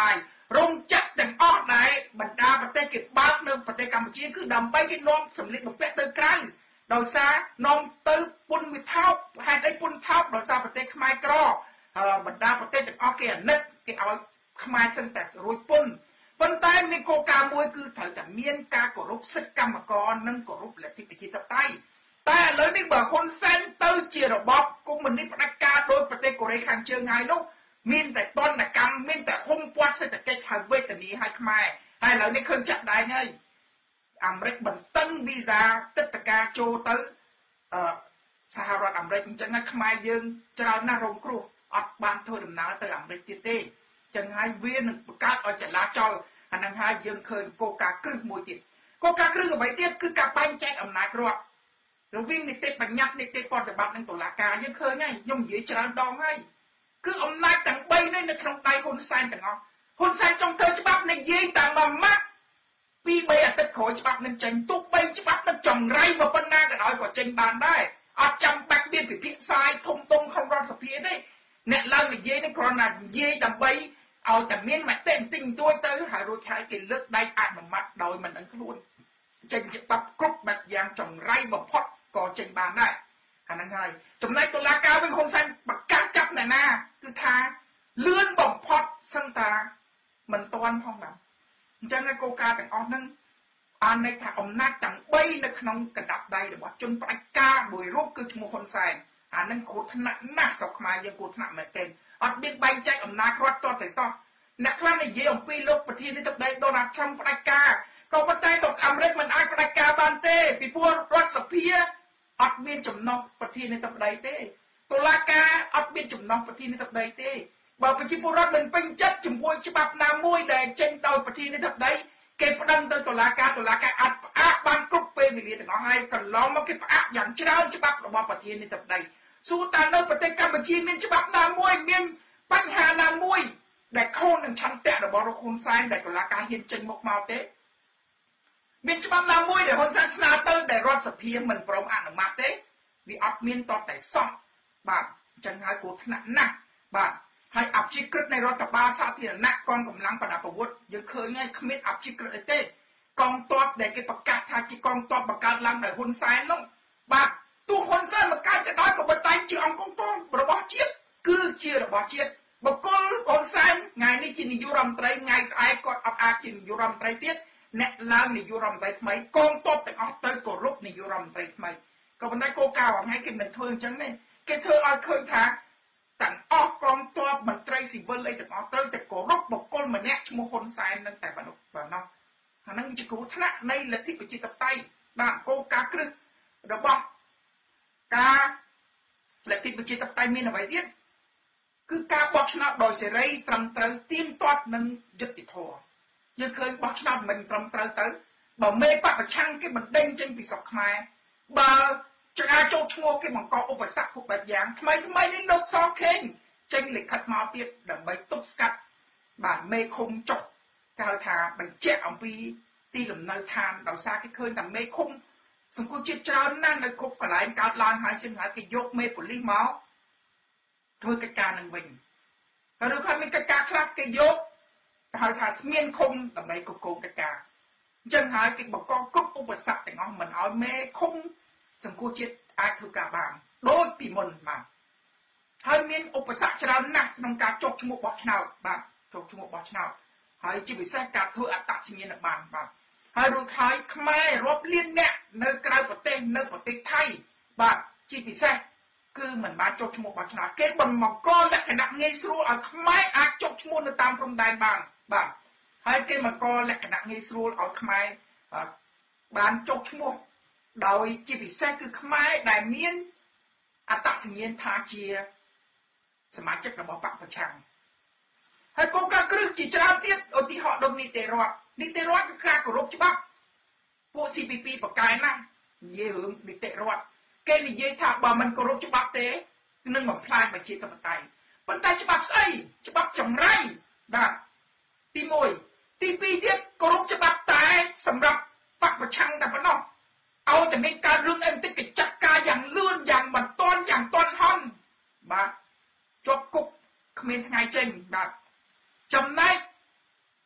រោងចក្រទាំងអស់ដែលបណ្ដាប្រទេសគេបើកនៅប្រទេសកម្ពុជាគឺដើម្បីគេនាំសម្លៀកបំពាក់ទៅក្រៅដោយសារនាំទៅពន្ធវិថោបហេតុអីពន្ធថោបដោយសារប្រទេសខ្មែរក្របណ្ដាប្រទេសទាំងអស់គេអាណិតគេឲ្យខ្មែរសឹងតែរួចពន្ធប៉ុន្តែមានគោលការណ៍មួយគឺត្រូវតែមានការគោរពសិទ្ធិកម្មករនិងគោរពលទ្ធិប្រជាធិបតេយ្យតែឥឡូវនេះបើហ៊ុនសែនទៅជារបបកុម្មុយនីសផ្ដាច់ការដោយប្រទេសកូរ៉េខាងជើងហើយនោះមានតែទណ្ឌកម្មមានតែហុំព័ទ្ធសេដ្ឋកិច្ចហើយវេទនាឲ្យខ្មែរហើយឥឡូវនេះឃើញចាក់ស្ដែងហើយអាមេរិកបន្តឹងវីសាទឹកតការចូលទៅអឺសហរដ្ឋអាមេរិកអញ្ចឹងហើយខ្មែរយើងច្រើនណាស់រងគ្រោះអត់បានធ្វើដំណើរទៅអាមេរិកទៀតទេអញ្ចឹងហើយវានឹងបង្កើតឲ្យចលាចលអានឹងហើយយើងឃើញគោលការណ៍គ្រឹះមួយទៀតគោលការណ៍គ្រឹះអ្វីទៀតគឺការបែងចែកអំណាចរដ្ឋរវាងនីតិបញ្ញត្តិនីតិប្រតិបត្តិនិងតុលាការយើងឃើញហើយខ្ញុំនិយាយច្រើនដងហើយគឺអំណាចទាំងបីនេះនៅក្នុងដៃហ៊ុនសែនទាំងអស់ហ៊ុនសែនចង់ធ្វើច្បាប់និយាយតាមមួយម៉ាត់ពីរបីអាទិត្យក្រោយច្បាប់នឹងចេញទោះបីច្បាប់នឹងចង្រៃមកប៉ុណ្ណាក៏ដោយក៏ចេញបានដែរអត់ចាំបាច់មានពិភាក្សាធំធំក្នុងរដ្ឋសភាទេអ្នកឡើងនិយាយនេះគ្រាន់តែនិយាយដើម្បីឲ្យតែមានមតិបន្តិចបន្តួចទៅហើយរួចហើយគេលើកដៃអនុម័តដោយមិនដឹងខ្លួនចេញច្បាប់គ្រប់បែបយ៉ាងចង្រៃបំផុតក៏ចេញបានដែរអាហ្នឹងហើយចំណែកតុលាការវិញហ៊ុនសែនប្រកាសចាប់អ្នកណាគឺថាលឿនបំផុតសឹងតាមិនទាន់ផងដែរអញ្ចឹងឯគោលការណ៍ទាំងអស់ហ្នឹងអានន័យថាអំណាចទាំងបីនៅក្នុងកណ្ដាប់ដៃរបស់ជនផ្ដាច់ការមួយរូបគឺឈ្មោះហ៊ុនសែនអាហ្នឹងគ្រោះថ្នាក់ណាស់ស្រុកខ្មែរយើងគ្រោះថ្នាក់មែនទែនអត់មានបែងចែកអំណាចរដ្ឋទាល់តែសោះអ្នកខ្លះនិយាយអំពីលោកប្រធានាធិបតីដូណាល់ Trump ផ្ដាច់ការក៏ប៉ុន្តែស្រុកអាមេរិកមិនអាចផ្ដាច់ការបានទេពីព្រោះរដ្ឋសភាអត់មានចំណុះប្រធានាធិបតីទេតុលាការអត់មានចំណុះប្រធានាធិបតីទេបើប្រជាពលរដ្ឋមិនពេញចិត្តជាមួយច្បាប់ណាមួយដែលចេញដោយប្រធានាធិបតីគេប្តឹងទៅតុលាការតុលាការអាចផ្អាកបានគ្រប់ពេលវេលាទាំងអស់ហើយកន្លងមកគេផ្អាកយ៉ាងច្រើនច្បាប់របស់ប្រធានាធិបតីសួរតើនៅប្រទេសកម្ពុជាមានច្បាប់ណាមួយមានបញ្ហាណាមួយដែលខុសនឹងឆន្ទៈរបស់លោកហ៊ុនសែនដែលតុលាការហ៊ានចេញមុខមកទេមានច្បាប់ណាមួយដែលហ៊ុនសែនស្នើទៅដែលរដ្ឋសភាមិនព្រមអនុម័តទេវាអត់មានតតែសោះបាទអញ្ចឹងហើយគ្រោះថ្នាក់ណាស់បាទហើយអព្យាក្រឹតនៃរដ្ឋបាលសាធារណៈកងកម្លាំងប្រដាប់អាវុធយើងឃើញហើយគ្មានអព្យាក្រឹតអីទេកងទ័ពដែលគេប្រកាសថាជាកងទ័ពបង្កើតឡើងដោយហ៊ុនសែននោះបាទទោះហ៊ុនសែនបង្កើតទៅដោយក៏ប៉ុន្តែជាអង្គកងទ័ពរបស់ជាតិគឺជារបស់ជាតិបុគ្គលហ៊ុនសែនថ្ងៃនេះជានាយករដ្ឋមន្ត្រីថ្ងៃស្អែកគាត់អត់អាចជានាយករដ្ឋមន្ត្រីទៀតអ្នកឡើងនាយករដ្ឋមន្ត្រីថ្មីកងទ័ពទាំងអស់ទៅគោរពនាយករដ្ឋមន្ត្រីថ្មីក៏ប៉ុន្តែគោលការណ៍ហ្នឹងគេមិនធ្វើអញ្ចឹងទេគេធ្វើឲ្យឃើញថាទាំងអស់កងទ័ពមន្ត្រីស៊ីវិលអីទាំងអស់ត្រូវតែគោរពបុគ្គលម្នាក់ឈ្មោះហ៊ុនសែននឹងតែប៉ុណ្ណោះប៉ុណ្ណោះអាហ្នឹងជាគ្រោះថ្នាក់នៃលទ្ធិប្រជាធិបតេយ្យបាទគោលការណ៍គ្រឹះរបស់ការលទ្ធិប្រជាធិបតេយ្យមានអ្វីទៀតគឺការបោះឆ្នោតដោយសេរីត្រឹមត្រូវទៀងទាត់និងយុត្តិធម៌យើងឃើញបោះឆ្នោតមិនត្រឹមត្រូវទៅបើមេបពប្រឆាំងគេបណ្ដេញចេញពីស្រុកខ្មែរបើចង្អាចូលឈ្មោះគេបង្កឧបសគ្គគ្រប់បែបយ៉ាងថ្មីថ្មីនេះលោកសខេងចេញលិខិតមកទៀតដើម្បីទប់ស្កាត់បាទមេឃុំចុះគេហៅថាបញ្ជាក់អំពីទីលំនៅឋានដោយសារគេឃើញថាមេឃុំសង្គមជាតិច្រើនណាស់នៅគ្រប់កន្លែងកើតឡើងហើយចឹងហើយគេយកមេប៉ូលីសមកធ្វើកិច្ចការនឹងវិញហើយឬថាមានកិច្ចការខ្លះគេយកគេហៅថាស្មានឃុំដើម្បីគ្រប់គ្រងកិច្ចការអញ្ចឹងហើយគេបង្កគ្រប់ឧបសគ្គទាំងអស់មិនឲ្យមេឃុំសង្គមជាតិអាចធ្វើការបានដូចពីមុនបាទហើយមានឧបសគ្គច្រើនណាស់ក្នុងការចុះឈ្មោះបោះឆ្នោតបាទចុះឈ្មោះបោះឆ្នោតហើយជាពិសេសការធ្វើអត្តសញ្ញាណប័ណ្ណបាទហើយរួចហើយខ្មែររាប់លានអ្នកនៅក្រៅប្រទេសនៅប្រទេសថៃបាទជាពិសេសគឺមិនបានចុះឈ្មោះបោះឆ្នោតគេបង្កលក្ខណៈងាយស្រួលឲ្យខ្មែរអាចចុះឈ្មោះនៅតាមព្រំដែនបានបាទហើយគេបង្កលក្ខណៈងាយស្រួលឲ្យខ្មែរបានចុះឈ្មោះដោយជាពិសេសគឺខ្មែរដែលមានអត្តសញ្ញាណថាជាសមាជិករបស់បកប្រឆាំងហើយគោលការណ៍គ្រឹះជាច្រើនទៀតឧទាហរណ៍ដូចនីតិរដ្ឋនីតិរដ្ឋគឺការគោរពច្បាប់ពួក C P P បកកាយណាស់និយាយរឿងនីតិរដ្ឋគេនិយាយថាបើមិនគោរពច្បាប់ទេនឹងបំផ្លាញប្រជាធិបតេយ្យប៉ុន្តែច្បាប់ស្អីច្បាប់ចម្រៃបាទទីមួយទីពីរទៀតគោរពច្បាប់តែសម្រាប់បកប្រឆាំងតែប៉ុណ្ណោះឲ្យតែមានការរឿងអីបន្តិចគេចាត់ការយ៉ាងលឿនយ៉ាងបន្ទាន់យ៉ាងទាន់ហន់បាទជាប់គុកគ្មានថ្ងៃចេញបាទចំណែក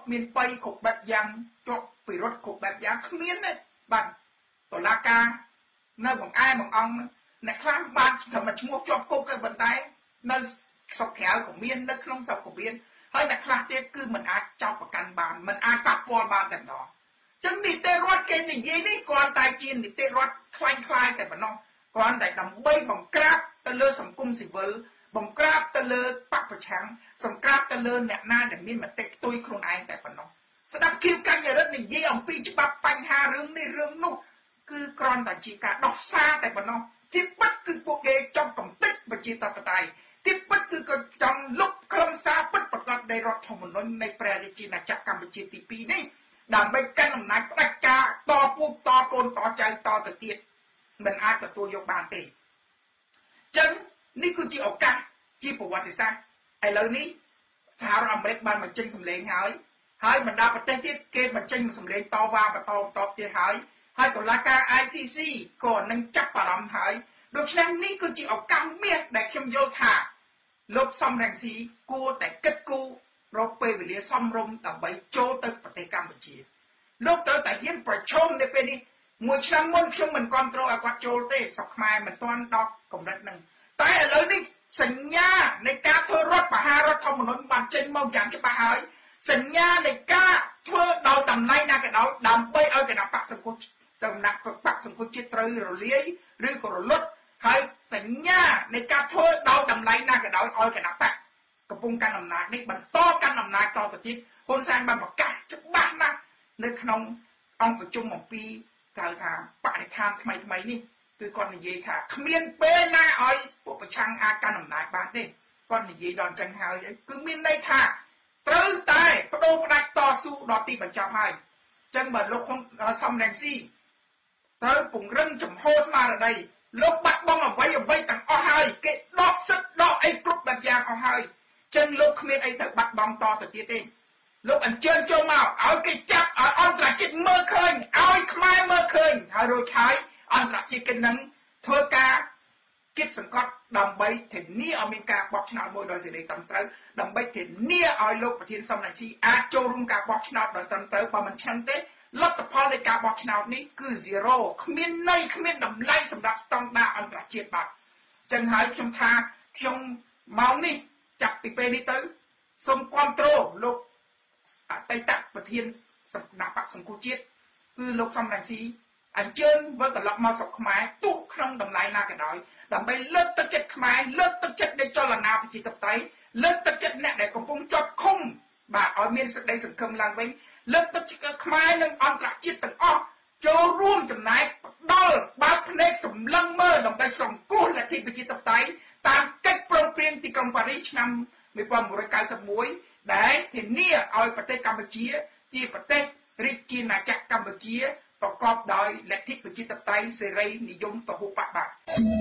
មានបៃគ្រប់បែបយ៉ាងជាប់ពិរុទ្ធគ្រប់បែបយ៉ាងគ្មានទេបាទតុលាការនៅបង្អែបង្អង់អ្នកខ្លះបានធ្វើមកឈ្មោះជាប់គុកទៅប៉ុន្តែនៅស្រុកក្រៅក៏មាននៅក្នុងស្រុកក៏មានហើយអ្នកខ្លះទៀតគឺមិនអាចចោទប្រកាន់បានមិនអាចប៉ះពាល់បានតែម្ដងចឹងនីតិរដ្ឋគេនិយាយនេះគ្រាន់តែជានីតិរដ្ឋคล้ายៗតែប៉ុណ្ណោះគ្រាន់តែដើម្បីបង្ក្រាបទៅលើសង្គមស៊ីវិលបង្ក្រាបទៅលើបពប្រឆាំងសង្ក្រាបទៅលើអ្នកណាដែលមានមតិផ្ទុយខ្លួនឯងតែប៉ុណ្ណោះស្ដាប់គៀវកញ្ញរិទ្ធនិយាយអំពីច្បាប់បញ្ហារឿងនេះរឿងនោះគឺគ្រាន់តែជាការដោះសារតែប៉ុណ្ណោះទីពិតគឺពួកគេចង់កំទេចប្រជាធិបតេយ្យទីពិតគឺគាត់ចង់លុបខ្លឹមសារពិតប្រាកដនៃរដ្ឋធម្មនុញ្ញនៃព្រះរាជាណាចក្រកម្ពុជាទីពីរនេះដើម្បីកាន់អំណាចផ្ដាច់ការតពូជតកូនតចៅតទៅទៀតមិនអាចទទួលយកបានទេចឹងនេះគឺជាឱកាសជាប្រវត្តិសាស្ត្រឥឡូវនេះសហរដ្ឋអាមេរិកបានបញ្ចេញសម្លេងហើយហើយបណ្ដាប្រទេសទៀតគេបញ្ចេញសម្លេងតវ៉ាបន្តបន្តទៀតហើយហើយតុលាការ I C C ក៏នឹងចាប់អារម្មណ៍ហើយដូច្នេះនេះគឺជាឱកាសមាសដែលខ្ញុំយល់ថាលោកសំរងស៊ីគួរតែគិតគូររកពេលវេលាសមរម្យដើម្បីចូលទៅប្រទេសកម្ពុជាលោកត្រូវតែហ៊ានប្រឈមនៅពេលនេះមួយឆ្នាំមុនខ្ញុំមិនគ្រប់គ្រងឲ្យគាត់ចូលទេស្រុកខ្មែរមិនទាន់ដល់កម្រិតហ្នឹងតែឥឡូវនេះសញ្ញានៃការធ្វើរដ្ឋបហារដ្ឋធម្មនុញ្ញបានចេញមកយ៉ាងច្បាស់ហើយសញ្ញានៃការធ្វើដោយតម្លៃណាក៏ដោយដើម្បីឲ្យគណៈបកសង្គមសម្រាប់បកសង្គមជាតិត្រូវរលាយឬក៏រលត់ហើយសញ្ញានៃការធ្វើដោយតម្លៃណាក៏ដោយឲ្យគណៈបកកំពុងកាន់អំណាចនេះបន្តកាន់អំណាចតទៅទៀតហ៊ុនសែនបានប្រកាសច្បាស់ណាស់នៅក្នុងអង្គប្រជុំអំពីគេហៅថាបរិស្ថានថ្មីថ្មីនេះគឺគាត់និយាយថាគ្មានពេលណាឲ្យពួកប្រឆាំងអាចកាន់អំណាចបានទេគាត់និយាយដល់អញ្ចឹងហើយគឺមានន័យថាត្រូវតែបដូរផ្ដាច់តស៊ូដល់ទីបញ្ចប់ហើយអញ្ចឹងបើលោកសំរងស៊ីត្រូវពង្រឹងចំហស្មារតីលោកបាត់បង់អ្វីអ្វីទាំងអស់ហើយគេដកសិទ្ធដកអីគ្រប់បែបយ៉ាងអស់ហើយអញ្ចឹងលោកគ្មានអីទៅបាត់បង់តទៅទៀតទេលោកអញ្ជើញចូលមកឲ្យគេចាប់ឲ្យអន្តរជាតិមើលឃើញឲ្យខ្មែរមើលឃើញហើយរួចហើយអន្តរជាតិគេនឹងធ្វើការគិតសង្កត់ដើម្បីធានាឲ្យមានការបោះឆ្នោតមួយដោយសេរីត្រឹមត្រូវដើម្បីធានាឲ្យលោកប្រធានសំរងស៊ីអាចចូលរួមការបោះឆ្នោតដោយត្រឹមត្រូវបើមិនចឹងទេលទ្ធផលនៃការបោះឆ្នោតនេះគឺ zero គ្មានន័យគ្មានតម្លៃសម្រាប់ស្តង់ដារអន្តរជាតិបាទអញ្ចឹងហើយខ្ញុំថាខ្ញុំមកនេះចាប់ពីពេលនេះទៅសូមគាំទ្រលោកអតីតប្រធានគណៈបកសង្គមជាតិគឺលោកសំរងស៊ីអញ្ជើញវិលត្រឡប់មកស្រុកខ្មែរទោះក្នុងតម្លៃណាក៏ដោយដើម្បីលើកទឹកចិត្តខ្មែរលើកទឹកចិត្តនៃចលនាប្រជាធិបតេយ្យលើកទឹកចិត្តអ្នកដែលកំពុងជាប់ឃុំបាទឲ្យមានសេចក្តីសង្ឃឹមឡើងវិញលើកទឹកចិត្តខ្មែរនិងអន្តរជាតិទាំងអស់ចូលរួមចំណែកផ្ដល់បើកភ្នែកសម្លឹងមើលដើម្បីសង្គ្រោះលទ្ធិប្រជាធិបតេយ្យតាមកិច្ចព្រមព្រៀងទីក្រុងប៉ារីសឆ្នាំnineteen ninety-oneដែលធានាឲ្យប្រទេសកម្ពុជាជាប្រទេសរាជាណាចក្រកម្ពុជាប្រកបដោយលទ្ធិប្រជាធិបតេយ្យសេរីនិយមពហុបកបាទ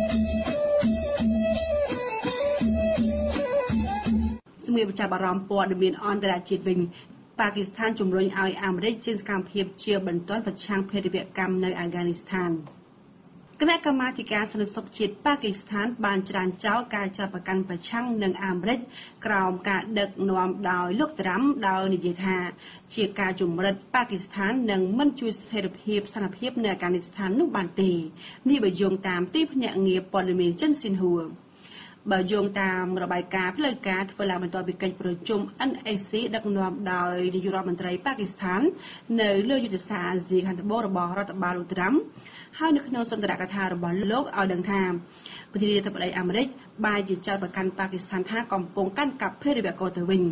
សម្រាប់ចាប់អារម្មណ៍ព័ត៌មានអន្តរជាតិវិញប៉ាគីស្ថានជំរុញឲ្យអាមេរិកចេញសកម្មភាពជាបន្ទាន់ប្រឆាំងភេរវកម្មនៅអាហ្គានីស្ថានគណៈកម្មាធិការសន្តិសុខជាតិប៉ាគីស្ថានបានច្រានចោលការចាប់ប្រកាន់ប្រឆាំងនឹងអាមេរិកក្រោមការដឹកនាំដោយលោកត្រាំដោយនិយាយថាជាការជំរិតប៉ាគីស្ថាននឹងមិនជួយស្ថិរភាពស្ថានភាពនៅអាហ្គានីស្ថាននោះបានទេនេះបើយោងតាមទីភ្នាក់ងារព័ត៌មានចិនស៊ីនហួរបើយោងតាមរបាយការណ៍ផ្លូវការធ្វើឡើងបន្ទាប់ពីកិច្ចប្រជុំ N A C ដឹកនាំដោយនាយករដ្ឋមន្ត្រីប៉ាគីស្ថាននៅលើយុទ្ធសាស្ត្រអាស៊ីខាងត្បូងរបស់រដ្ឋបាលលោកត្រាំហើយនៅក្នុងសន្ទរកថារបស់លោកឲ្យដឹងថាប្រធានាធិបតីអាមេរិកបានជាចោទប្រកាន់ប៉ាគីស្ថានថាកំពុងកាន់កាប់ភេរវករទៅវិញ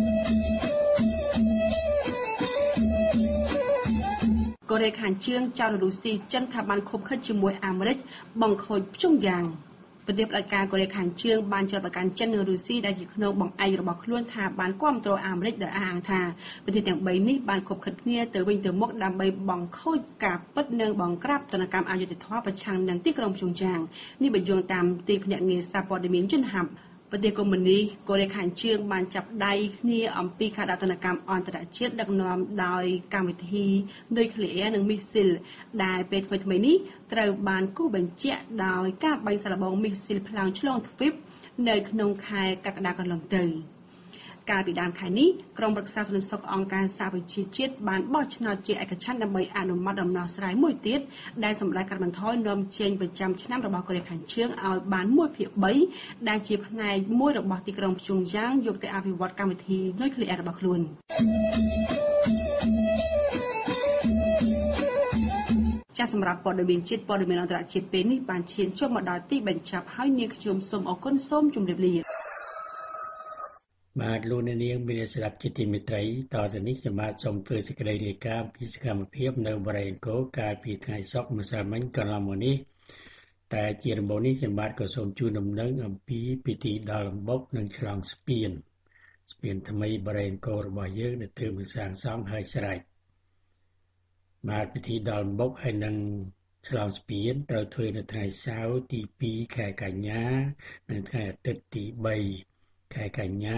កូរ៉េខាងជើងចោទរុស្ស៊ីចិនថាបានខុបខិតជាមួយអាមេរិកបង្ខូចភ្ជុំយ៉ាងប្រទេសផ្ដាច់ការកូរ៉េខាងជើងបានចោទប្រកាន់ចិននិងរុស្ស៊ីដែលជាក្នុងបង្អែករបស់ខ្លួនថាបានគាំទ្រអាមេរិកដោយអះអាងថាប្រទេសទាំងបីនេះបានខុបខិតគ្នាទៅវិញទៅមកដើម្បីបង្ខូចការពិតនិងបង្ក្រាបទណ្ឌកម្មអយុត្តិធម៌ប្រឆាំងនឹងទីក្រុងភ្យុងយ៉ាងនេះបញ្យល់តាមទីភ្នាក់ងារសារព័ត៌មានយន្តហ័ព្ទប្រទេសកុម្មុយនីសកូរ៉េខាងជើងបានចាប់ដៃគ្នាអំពីការដាក់ទណ្ឌកម្មអន្តរជាតិដឹកនាំដោយកម្មវិធីនុយក្លេអ៊ែរនិងមីស៊ីលដែលពេលថ្មីៗនេះត្រូវបានគូសបញ្ជាក់ដោយការបាញ់សាកល្បងមីស៊ីលផ្លោងឆ្លងទ្វីបនៅក្នុងខែកក្កដាកន្លងទៅកាលពីដើមខែនេះក្រុមប្រឹក្សាសន្តិសុខអង្គការសហប្រជាជាតិបានបោះឆ្នោតជាឯកច្ឆន្ទដើម្បីអនុម័តដំណោះស្រាយមួយទៀតដែលសម្ដេចកាត់បន្ថយនាំចេញប្រចាំឆ្នាំរបស់កូរ៉េខាងជើងឲ្យបានមួយភាគបីដែលជាផ្នែកមួយរបស់ទីក្រុងព្យុងយ៉ាងយកទៅអភិវឌ្ឍកម្មវិធីនុយក្លេអ៊ែររបស់ខ្លួនចាសសម្រាប់ព័ត៌មានជាតិព័ត៌មានអន្តរជាតិពេលនេះបានឈានចុះមកដល់ទីបញ្ចប់ហើយនាងខ្ញុំសូមអរគុណសូមជម្រាបលាបាទលោកនាងមានស្ដាប់ជាទីមេត្រីតទៅនេះខ្ញុំបាទសូមធ្វើសេចក្តីរាយការណ៍ពីសកម្មភាពនៅបរិយាកាសកាលពីថ្ងៃសុក្រម្សិលមិញកន្លងមកនេះតែជាដំបូងនេះខ្ញុំបាទក៏សូមជូនដំណឹងអំពីពិធីដល់អំបុកនិងឆ្លងស្ពានស្ពានថ្មីបរិយាកាសរបស់យើងដែលទើបសាងសង់ហើយស្រេចបាទពិធីដល់អំបុកហើយនឹងឆ្លងស្ពានត្រូវធ្វើនៅថ្ងៃសៅរ៍ទីពីរខែកញ្ញានិងថ្ងៃអាទិត្យទីបីខែកញ្ញា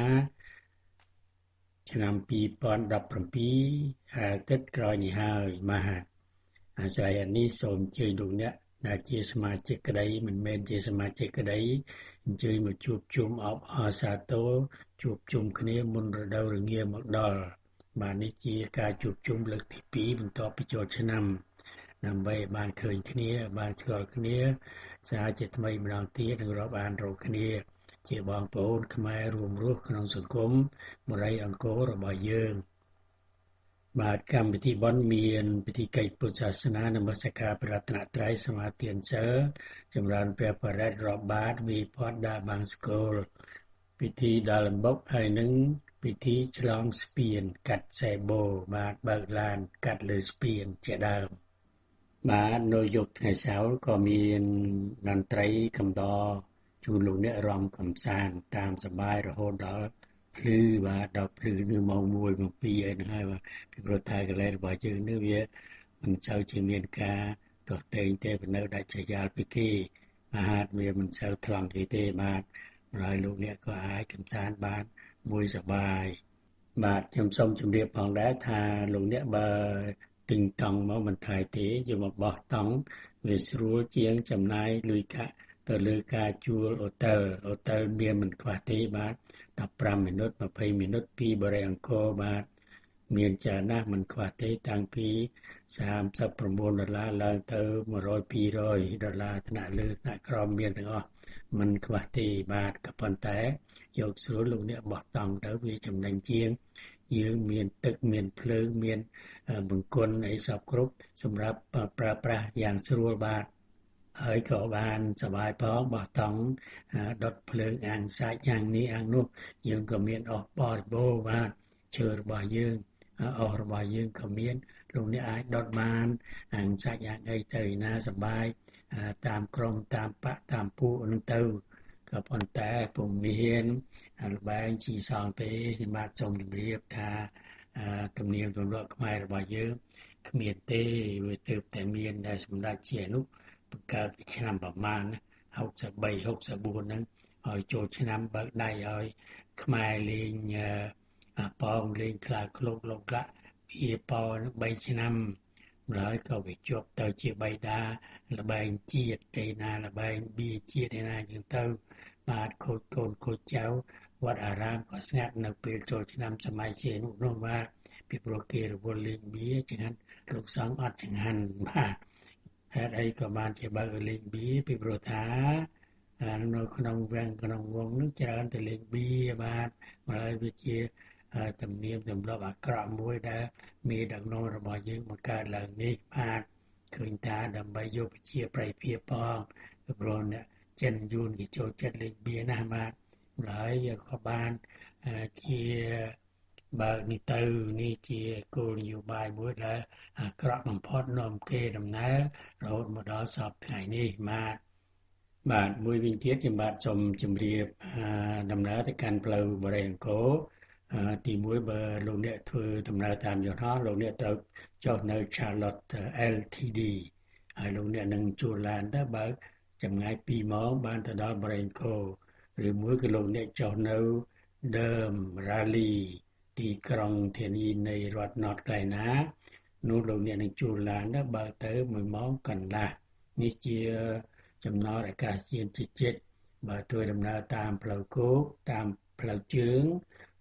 ឆ្នាំពីរពាន់ដប់ប្រាំពីរអាទិត្យក្រោយនេះហើយបាទអាស្រ័យនេះសូមអញ្ជើញលោកអ្នកដែលជាសមាជិកក្តីមិនមែនជាសមាជិកក្តីអញ្ជើញមកជួបជុំអបអរសាទរជួបជុំគ្នាមុនរដូវរងាមកដល់បាទនេះជាការជួបជុំលើកទីពីរបន្ទាប់ពីចូលឆ្នាំដើម្បីបានឃើញគ្នាបានស្គាល់គ្នាសារជាថ្មីម្ដងទៀតនិងរាប់អានរកគ្នាជាបងប្អូនខ្មែររួមរស់ក្នុងសង្គមមរៃអង្គររបស់យើងបាទកម្មវិធីបុណ្យមានពិធីកិច្ចពុទ្ធសាសនានមស្ការព្រះរតនត្រ័យសមាទានសិលចម្រើនព្រះបរិត្តរាប់បាតវិផតដាបាងស្គលពិធីដល់អំបុកហើយនឹងពិធីឆ្លងស្ពានកាត់សេបូបាទបើកឡានកាត់លើស្ពានជាដើមបាទនៅយប់ថ្ងៃសៅរ៍ក៏មានតន្ត្រីកំដរជូនលោកអ្នករំកំសាន្តតាមសប្បាយរហូតដល់ភ្លឺបាទដល់ភ្លឺនៅម៉ោងមួយម៉ោងពីរហើយហ្នឹងហើយបាទពីព្រោះតែកន្លែងរបស់យើងនេះវាមិនសូវជាមានការទោះតែងទេនៅដាច់ស្រយាលពីគេអាហារវាមិនសូវថ្លង់ទេទេបាទហើយលោកអ្នកក៏អាចកំសាន្តបានមួយសប្បាយបាទខ្ញុំសូមជម្រាបផងដែរថាលោកអ្នកបើទិញតង់មកមិនថ្លៃទេយកមកបោះតង់វាស្រួលជាងចំណាយលុយកាក់ទៅលើការជួលអូតែលអូតែលមានមិនខ្វះទេបាទដប់ប្រាំមីនិតម្ភៃមីនិតពីបរិយាអង្គរបាទមានចាណាស់មិនខ្វះទេតាំងពីសាមសិបប្រាំបួនដុល្លារឡើងទៅមួយរយ ពីររយដុល្លារថ្នាក់លើថ្នាក់ក្រោមមានទាំងអស់មិនខ្វះទេបាទក៏ប៉ុន្តែយកស្រួលលោកអ្នកបោះតង់ទៅវាចំណេញជាងយើងមានទឹកមានភ្លើងមានបង្គន់អីសពគ្រប់សម្រាប់ប្រើប្រាស់យ៉ាងស្រួលបាទហើយក៏បានសប្បាយផងបោះតង់ដុតភ្លើងអាំងសាច់យ៉ាងនេះអាំងនោះយើងក៏មានអស់បរិបូរបាទឈើរបស់យើងអស់របស់យើងក៏មានលោកអ្នកអាចដុតបានអាំងសាច់អាំងអីទៅណាសប្បាយតាមក្រុមតាមបកតាមពួកនឹងទៅក៏ប៉ុន្តែពុំមានលបែងជីសងទេខ្ញុំបាទសូមជម្រាបថាទំនៀមទម្លាប់ខ្មែររបស់យើងគ្មានទេវាទើបតែមានដែលសម្ដេចជានោះបង្កើតពីឆ្នាំប្រមាណហុកសិបបី ហុកសិបបួនហ្នឹងឲ្យចូលឆ្នាំបើកដៃឲ្យខ្មែរលេងអាប៉ងលេងខ្លាឃ្លោកលោកឡាក់វាប៉នឹងបីឆ្នាំម្ល៉េះក៏វាជាប់ទៅជាបៃតាលបែងជាតិទេណាលបែងបៀជាតិឯណាយើងទៅបាទខូចកូនខូចចៅវត្តអារាមក៏ស្ងាត់នៅពេលចូលឆ្នាំសម័យជានោះនោះបាទពីព្រោះគេរវល់លេងបៀចឹងហ្នឹងលោកសង្ឃអត់ចង្ហាន់បាទហេតុអីក៏បានជាបើកលេងបៀពីព្រោះថានៅក្នុងវាំងក្នុងវងនឹងច្រើនតែលេងបៀបាទម្ល៉េះវាជាទំនៀមទម្លាប់អាក្រក់មួយដែលមេដឹកនាំរបស់យើងបង្កើតឡើងនេះបាទឃើញថាដើម្បីយកប្រជាប្រិយភាពផងពីព្រោះអ្នកចិនយួនគេចូលចិត្តលេងបៀណាស់បាទម្ល៉េះវាក៏បានជាបើកនេះទៅនេះជាគោលនយោបាយមួយដែលអាក្រក់បំផុតនាំគេដំណើររហូតមកដល់សពថ្ងៃនេះបាទបាទមួយវិញទៀតខ្ញុំបាទសូមជម្រាបដំណើរទៅកាន់ផ្លូវបរិយាអង្គរទីមួយបើលោកអ្នកធ្វើដំណើរតាមយន្តហោះលោកអ្នកត្រូវចុះនៅ Charlotte แอล ที ดี ហើយលោកអ្នកនឹងជួលឡានទៅបើកចម្ងាយពីរម៉ោងបានទៅដល់បរិយាអង្គរឬមួយក៏លោកអ្នកចុះនៅ Durham Raleigh ទីក្រុងធានីនៃរដ្ឋ North Carolina នោះលោកអ្នកនឹងជួលឡានទៅបើកទៅមួយម៉ោងកន្លះនេះជាចំណតអាកាសយានជិតៗបើធ្វើដំណើរតាមផ្លូវគោកតាមផ្លូវជើង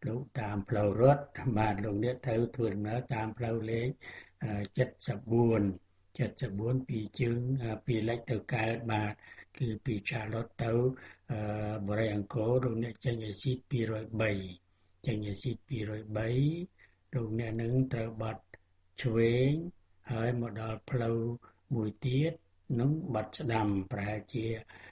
លោកតាមផ្លូវរត់បាទលោកអ្នកត្រូវធ្វើដំណើរតាមផ្លូវលេខเจ็ดสิบสี่ เจ็ดสิบสี่ពីជើងពីលិចទៅកើតបាទគឺពីឆាឡុតទៅបរិយាអង្គរលោកអ្នកចេញឲ្យស៊ីតtwo oh threeចេញឲ្យស៊ីតtwo oh threeលោកអ្នកនឹងត្រូវបាត់ឆ្វេងហើយមកដល់ផ្លូវមួយទៀតនឹងបាត់ស្ដាំប្រហែលជា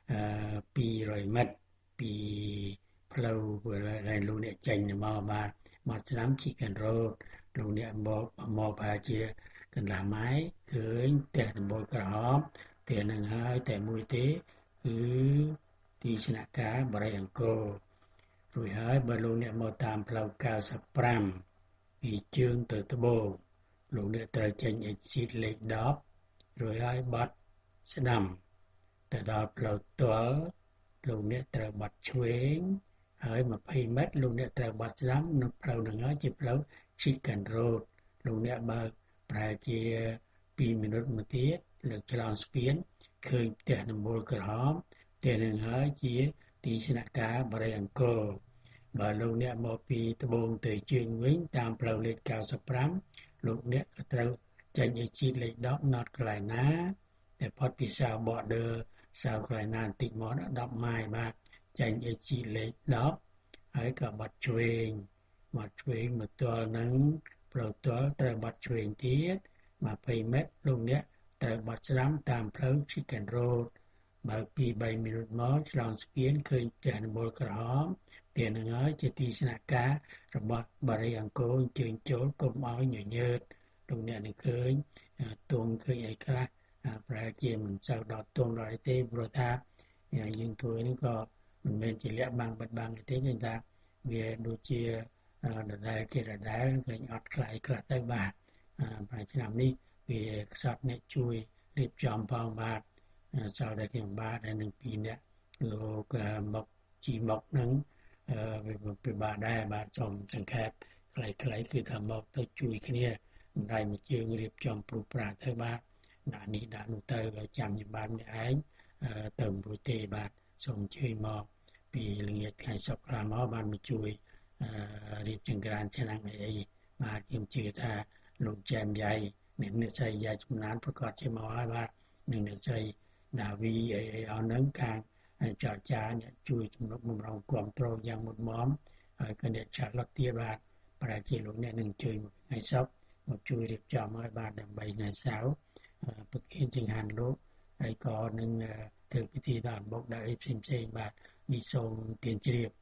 two hundredម៉ែត្រពីផ្លូវដែលលោកអ្នកចេញមកបាទបាត់ស្ដាំ Chicken Road លោកអ្នកមកមកប្រហែលជាកន្លះម៉ាយឃើញផ្ទះដំបូលក្រហមផ្ទះនឹងហើយតែមួយទេគឺទីស្នាក់ការបរិយាអង្គររួចហើយបើលោកអ្នកមកតាមផ្លូវninety-fiveពីជើងទៅត្បូងលោកអ្នកត្រូវចេញ exit លេខtenរួចហើយបាត់ស្ដាំទៅដល់ផ្លូវផ្ទាល់លោកអ្នកត្រូវបាត់ឆ្វេងហើយtwentyម៉ែត្រលោកអ្នកត្រូវបាត់ស្ដាំនៅផ្លូវនឹងហើយជាផ្លូវ Chicken Road លោកអ្នកបើកប្រហែលជាtwoមីនិតមកទៀតលើកឆ្លងស្ពានឃើញផ្ទះដំបូលក្រហមផ្ទះនឹងហើយជាទីស្នាក់ការបរិយាអង្គរបើលោកអ្នកមកពីត្បូងទៅជើងវិញតាមផ្លូវលេខninety-fiveលោកអ្នកក៏ត្រូវចេញ exit លេខten North Carolina តែផុតពី South Border South Carolina បន្តិចមកtenម៉ាយបាទចេញ exit លេខtenហើយក៏បាត់ឆ្វេងបាត់ឆ្វេងមកទល់នឹងផ្លូវផ្ទាល់ត្រូវបាត់ឆ្វេងទៀតtwentyម៉ែត្រលោកអ្នកត្រូវបាត់ស្ដាំតាមផ្លូវ Chicken Road បើពីthreeមីនិតមកឆ្លងស្ពានឃើញផ្ទះដំបូលក្រហមផ្ទះនឹងហើយជាទីស្នាក់ការរបស់បរិយាអង្គរអញ្ជើញចូលកុំឲ្យញញើតលោកអ្នកនឹងឃើញទងឃើញអីខ្លះប្រហែលជាមិនសូវដល់ទងដល់អីទេព្រោះថាយើងធ្វើនេះក៏មិនមែនជាលាក់បាំងបិទបាំងទេទេថាវាដូចជាដដែលជាដដែលឃើញអត់ខ្លះខ្លះទៅបាទប្រហែលឆ្នាំនេះវាខ្សត់អ្នកជួយរៀបចំផងបាទសល់តែខ្ញុំបាទហើយនឹងពីរអ្នកលោកមកជីមកនឹងវាពិបាកដែរបាទសូមសង្ខេបខ្លីៗគឺថាមកទៅជួយគ្នាមិនដៃមួយជើងរៀបចំព្រុសប្រាសទៅបាទដាក់នេះដាក់នោះទៅឲ្យចាំជាបានម្នាក់ឯងទៅរួចទេបាទសូមអញ្ជើញមកពីល្ងាចថ្ងៃសុក្រមកបានមកជួយរៀបចង្ក្រានឆ្នាំងអីបាទខ្ញុំជឿថាលោកចាមយ៉ៃអ្នកនិស័យយ៉ាចំណានប្រកាសជាមកហើយបាទនឹងនិស័យដាវីអីអីអស់ហ្នឹងខាងចរចាអ្នកជួយចំណុចបំរុងគ្រប់គ្រងយ៉ាងមុតមមហើយក៏អ្នកឆាត់លត់ទៀតបាទប្រហែលជាលោកអ្នកនឹងជួយមកថ្ងៃសុក្រមកជួយរៀបចំឲ្យបាទដើម្បីថ្ងៃសៅរ៍ប្រគិនចង្ហាន់លោកហើយក៏នឹងធ្វើពិធីដល់បុកដល់អីផ្សេងផ្សេងបាទនេះសូមទានជ្រាប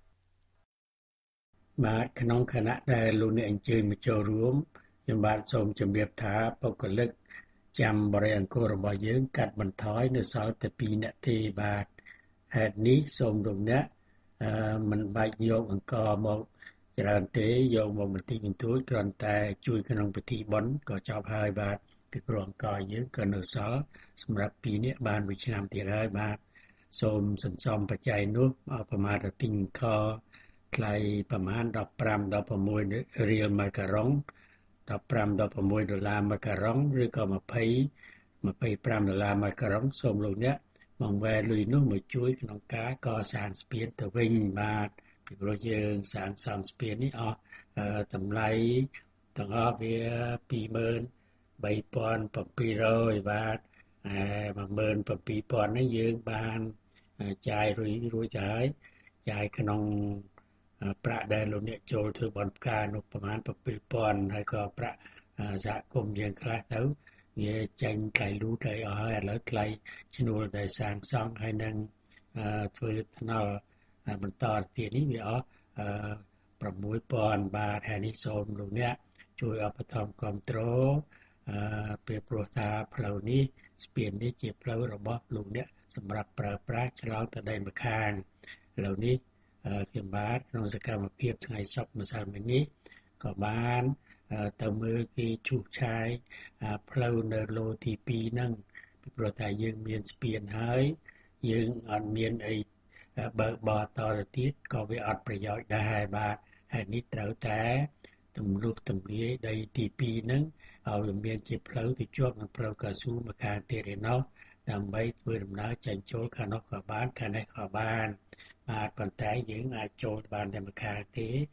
បាទក្នុងគណៈដែលលោកអ្នកអញ្ជើញមកចូលរួមខ្ញុំបាទសូមជម្រាបថាបុគ្គលិកចាំបរិយាអង្គររបស់យើងកាត់បន្ថយនៅសល់តែtwoនាក់ទេបាទហេតុនេះសូមលោកអ្នកអឺមិនបាច់យកអង្គមកច្រើនទេយកមកបន្តិចបន្តួចគ្រាន់តែជួយក្នុងពិធីបុណ្យក៏ចប់ហើយបាទពីព្រោះអង្គយើងក៏នៅសល់សម្រាប់twoនាក់បានមួយឆ្នាំទៀតហើយបាទសូមសន្សំបច្ច័យនោះប្រមាណទៅទិញអង្គថ្លៃប្រមាណfifteenដល់sixteenរៀលមួយការុងfifteenដល់sixteenដុល្លារមួយការុងឬក៏twenty twenty-fiveដុល្លារមួយការុងសូមលោកអ្នកមកវែលុយនោះមកជួយក្នុងការកសាងស្ពានទៅវិញបាទពីព្រោះយើងសាងសង់ស្ពាននេះអស់តម្លៃទាំងអស់វាtwo thousand three hundredបាទហើយone thousand seven thousandនេះយើងបានចាយរួចរួចហើយចាយក្នុងប្រាក់ដែលលោកអ្នកចូលធ្វើបន់ផ្កានោះប្រមាណseven thousandហើយក៏ប្រាក់សហគមន៍យើងខ្លះទៅវាចាញ់ថ្លៃលូថ្លៃអស់ហើយឥឡូវថ្លៃឈ្នួលដែលសាងសង់ហើយនឹងធ្វើថ្នល់បន្តទៀតនេះវាអស់six thousandបាទហើយនេះសូមលោកអ្នកជួយឧបត្ថម្ភគ្រប់គ្រងអឺពីព្រោះថាផ្លូវនេះស្ពាននេះជាផ្លូវរបស់លោកអ្នកសម្រាប់ប្រើប្រាស់ឆ្លងទៅដែនម្ខាងឥឡូវនេះខ្ញុំបាទក្នុងសកម្មភាពថ្ងៃសុក្រម្សិលមិញនេះក៏បានទៅមើលគេឈូសឆាយផ្លូវនៅលោទីtwoហ្នឹងពីព្រោះតែយើងមានស្ពានហើយយើងអត់មានអីបើកបរតទៅទៀតក៏វាអត់ប្រយោជន៍ដែរបាទហើយនេះត្រូវតែទម្លុះទម្លាយដីទីtwoហ្នឹងឲ្យវាមានជាផ្លូវទៅជាប់នឹងផ្លូវកៅស៊ូម្ខាងទៀតឯណោះដើម្បីធ្វើដំណើរចេញចូលខាងនោះក៏បានខាងនេះក៏បានបាទប៉ុន្តែយើងអាចចូលបានតែម្ខាងទេ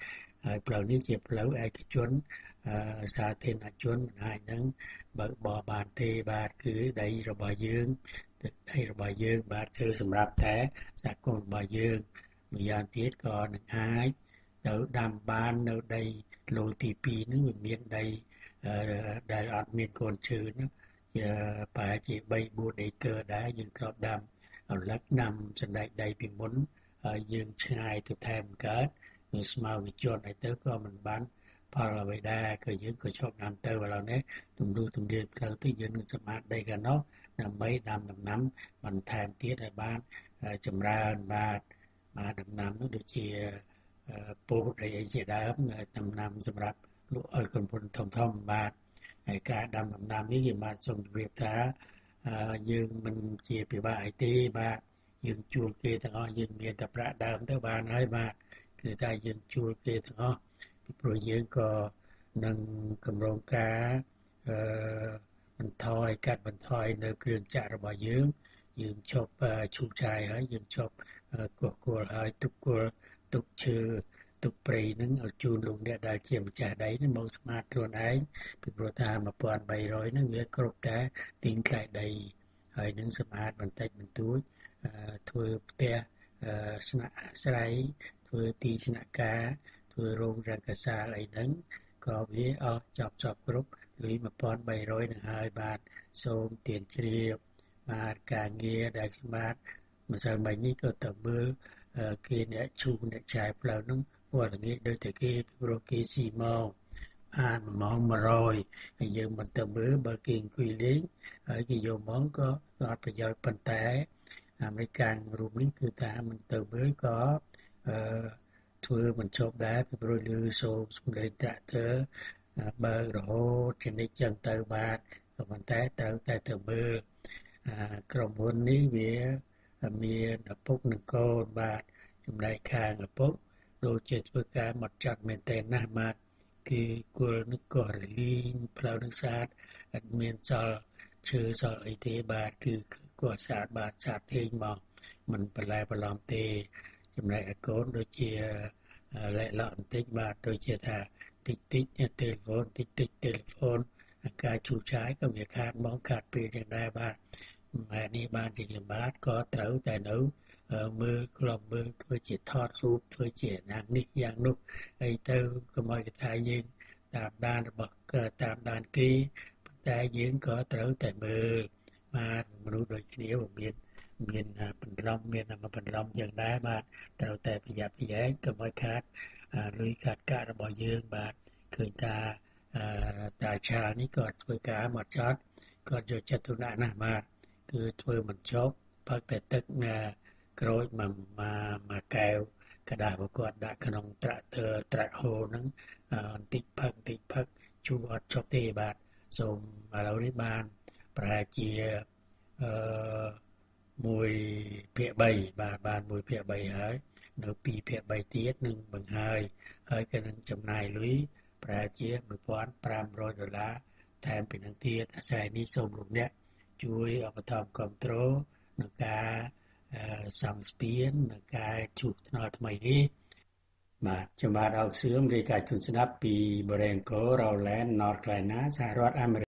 ហើយផ្លូវនេះជាផ្លូវឯកជនសាធារណជនមិនអាចនឹងបើកបរបានទេបាទគឺដីរបស់យើងដីរបស់យើងបាទធ្វើសម្រាប់តែសហគមន៍របស់យើងម្យ៉ាងទៀតក៏នឹងអាចទៅដាំបាននៅដីឡូទីពីរនេះវាមានដីដែលអត់មានកូនឈើនោះជាប្រហែលជាបីបួនអេកឺដែរយើងគ្របដាំរលឹកដាំសណ្ដែកដីពីមុនហើយយើងឆ្ងាយទៅថែមកើតវាស្មៅវាជន់ហើយទៅក៏មិនបានផលអ្វីដែរក៏យើងក៏ឈប់ដាំទៅឥឡូវនេះទំនួលទំលាយផ្លូវទៅយើងនឹងសម្អាតដីកណ្ដោះដើម្បីដាំដំណាំបន្ថែមទៀតឲ្យបានចម្រើនបាទបាទដំណាំនោះដូចជាពោតអីជាដើមដំណាំសម្រាប់លក់ឲ្យក្រុមហ៊ុនធំធំបាទហើយការដាំដំណាំនេះយើងបានសូមជម្រាបថាយើងមិនជាពិបាកអីទេបាទយើងជួលគេទាំងអស់យើងមានតែប្រាក់ដើមទៅបានហើយបាទគឺថាយើងជួលគេទាំងអស់ពីព្រោះយើងក៏នឹងកម្រងការអឺបន្ថយកាត់បន្ថយនៅគ្រឿងចាក់របស់យើងយើងឈប់ឈូសឆាយហើយយើងឈប់គោះគល់ហើយទុកគល់ទុកឈើទុកព្រៃនឹងឲ្យជូនលោកអ្នកដែលជាម្ចាស់ដីនឹងមកស្មាតខ្លួនឯងពីព្រោះថាmột nghìn ba trămហ្នឹងវាគ្រប់តែទីងកែដីហើយនឹងសម្អាតបន្តិចបន្តួចធ្វើផ្ទះស្នាក់អាស្រ័យធ្វើទីស្នាក់ការធ្វើរោងរង្គសាលអីហ្នឹងក៏វាអស់ចប់ចប់គ្រប់លុយmột nghìn ba trămនឹងហើយបាទសូមទានជ្រាបបាទការងារដែលខ្ញុំបាទម្សិលមិញនេះក៏ទៅមើលគេអ្នកឈូអ្នកចាយផ្លូវហ្នឹងព្រោះល្ងាចដូចតែគេព្រោះគេស៊ីមកអានម៉ោងmột trămហើយយើងមិនទៅមើលបើគេអង្គុយលេងហើយគេយកមកក៏អត់ប្រយោជន៍ប៉ុន្តែអាមេរិករូបនេះគឺថាមិនទៅមើលក៏អឺធ្វើមិនចប់ដែរពីព្រោះលឺសូរសំឡេងត្រាក់ទ័របើរហូតជានិច្ចចឹងទៅបាទក៏ប៉ុន្តែត្រូវតែទៅមើលក្រុមហ៊ុននេះវាមានឪពុកនិងកូនបាទចំណែកខាងឪពុកដូចជាធ្វើការមកចាត់មែនតើណាស់បាទគឺគល់នឹងក៏រលីងផ្លូវនឹងស្អាតអត់មានសល់ឈើសល់អីទេបាទគឺក៏ស្អាតបាទស្អាតទេមកមិនបន្លែបន្លំទេចំណែកឯកូនដូចជាលែកឡក់បន្តិចបាទដូចជាថាតិចតិចទូរស័ព្ទតិចតិចទូរស័ព្ទអាការជួឆាយក៏វាខាតមកខាតពេលយ៉ាងដែរបាទម៉ែនេះបានជាខ្ញុំបាទក៏ត្រូវតែនៅមើលក្លំមើលធ្វើជាថតរូបធ្វើជាយ៉ាងនេះយ៉ាងនោះហើយទៅកុំឲ្យថាយើងតាមដានរបស់តាមដានគេប៉ុន្តែយើងក៏ត្រូវតែមើលបាទមនុស្សដូចគ្នាមានមានបន្លំមានបន្លំយ៉ាងដែរបាទត្រូវតែប្រយ័ត្នប្រយែងកុំឲ្យខាតលុយខាតកាក់របស់យើងបាទឃើញថាតាឆានេះក៏ធ្វើការមកចត់ក៏យកចិត្តទុកដាក់ណាស់បាទគឺធ្វើមិនចប់ផឹកតែទឹកណាក្រូចមកមកកែវกระดาษប្រកួតដាក់ក្នុងត្រាក់ទ័រត្រាក់ហូហ្នឹងបន្តិចផឹកបន្តិចផឹកជួអត់ចប់ទេបាទសូមឥឡូវនេះបានប្រហែលជាអឺមួយភាគបីបាទបានមួយភាគបីហើយនៅពីរភាគបីទៀតនឹងបង្ហើយហើយក៏នឹងចំណាយលុយប្រហែលជាmột nghìn năm trămដុល្លារថែមពីនឹងទៀតអាស្រ័យនេះសូមលោកអ្នកជួយឧបត្ថម្ភគ្រប់គ្រងនៅការសំស្ពាននៅការជួបថ្នល់ថ្មីនេះបាទខ្ញុំបាទអោកសឿមរាយការណ៍ជូនស្ដាប់ពី Barenco Rowland North Carolina សហរដ្ឋអាមេរិក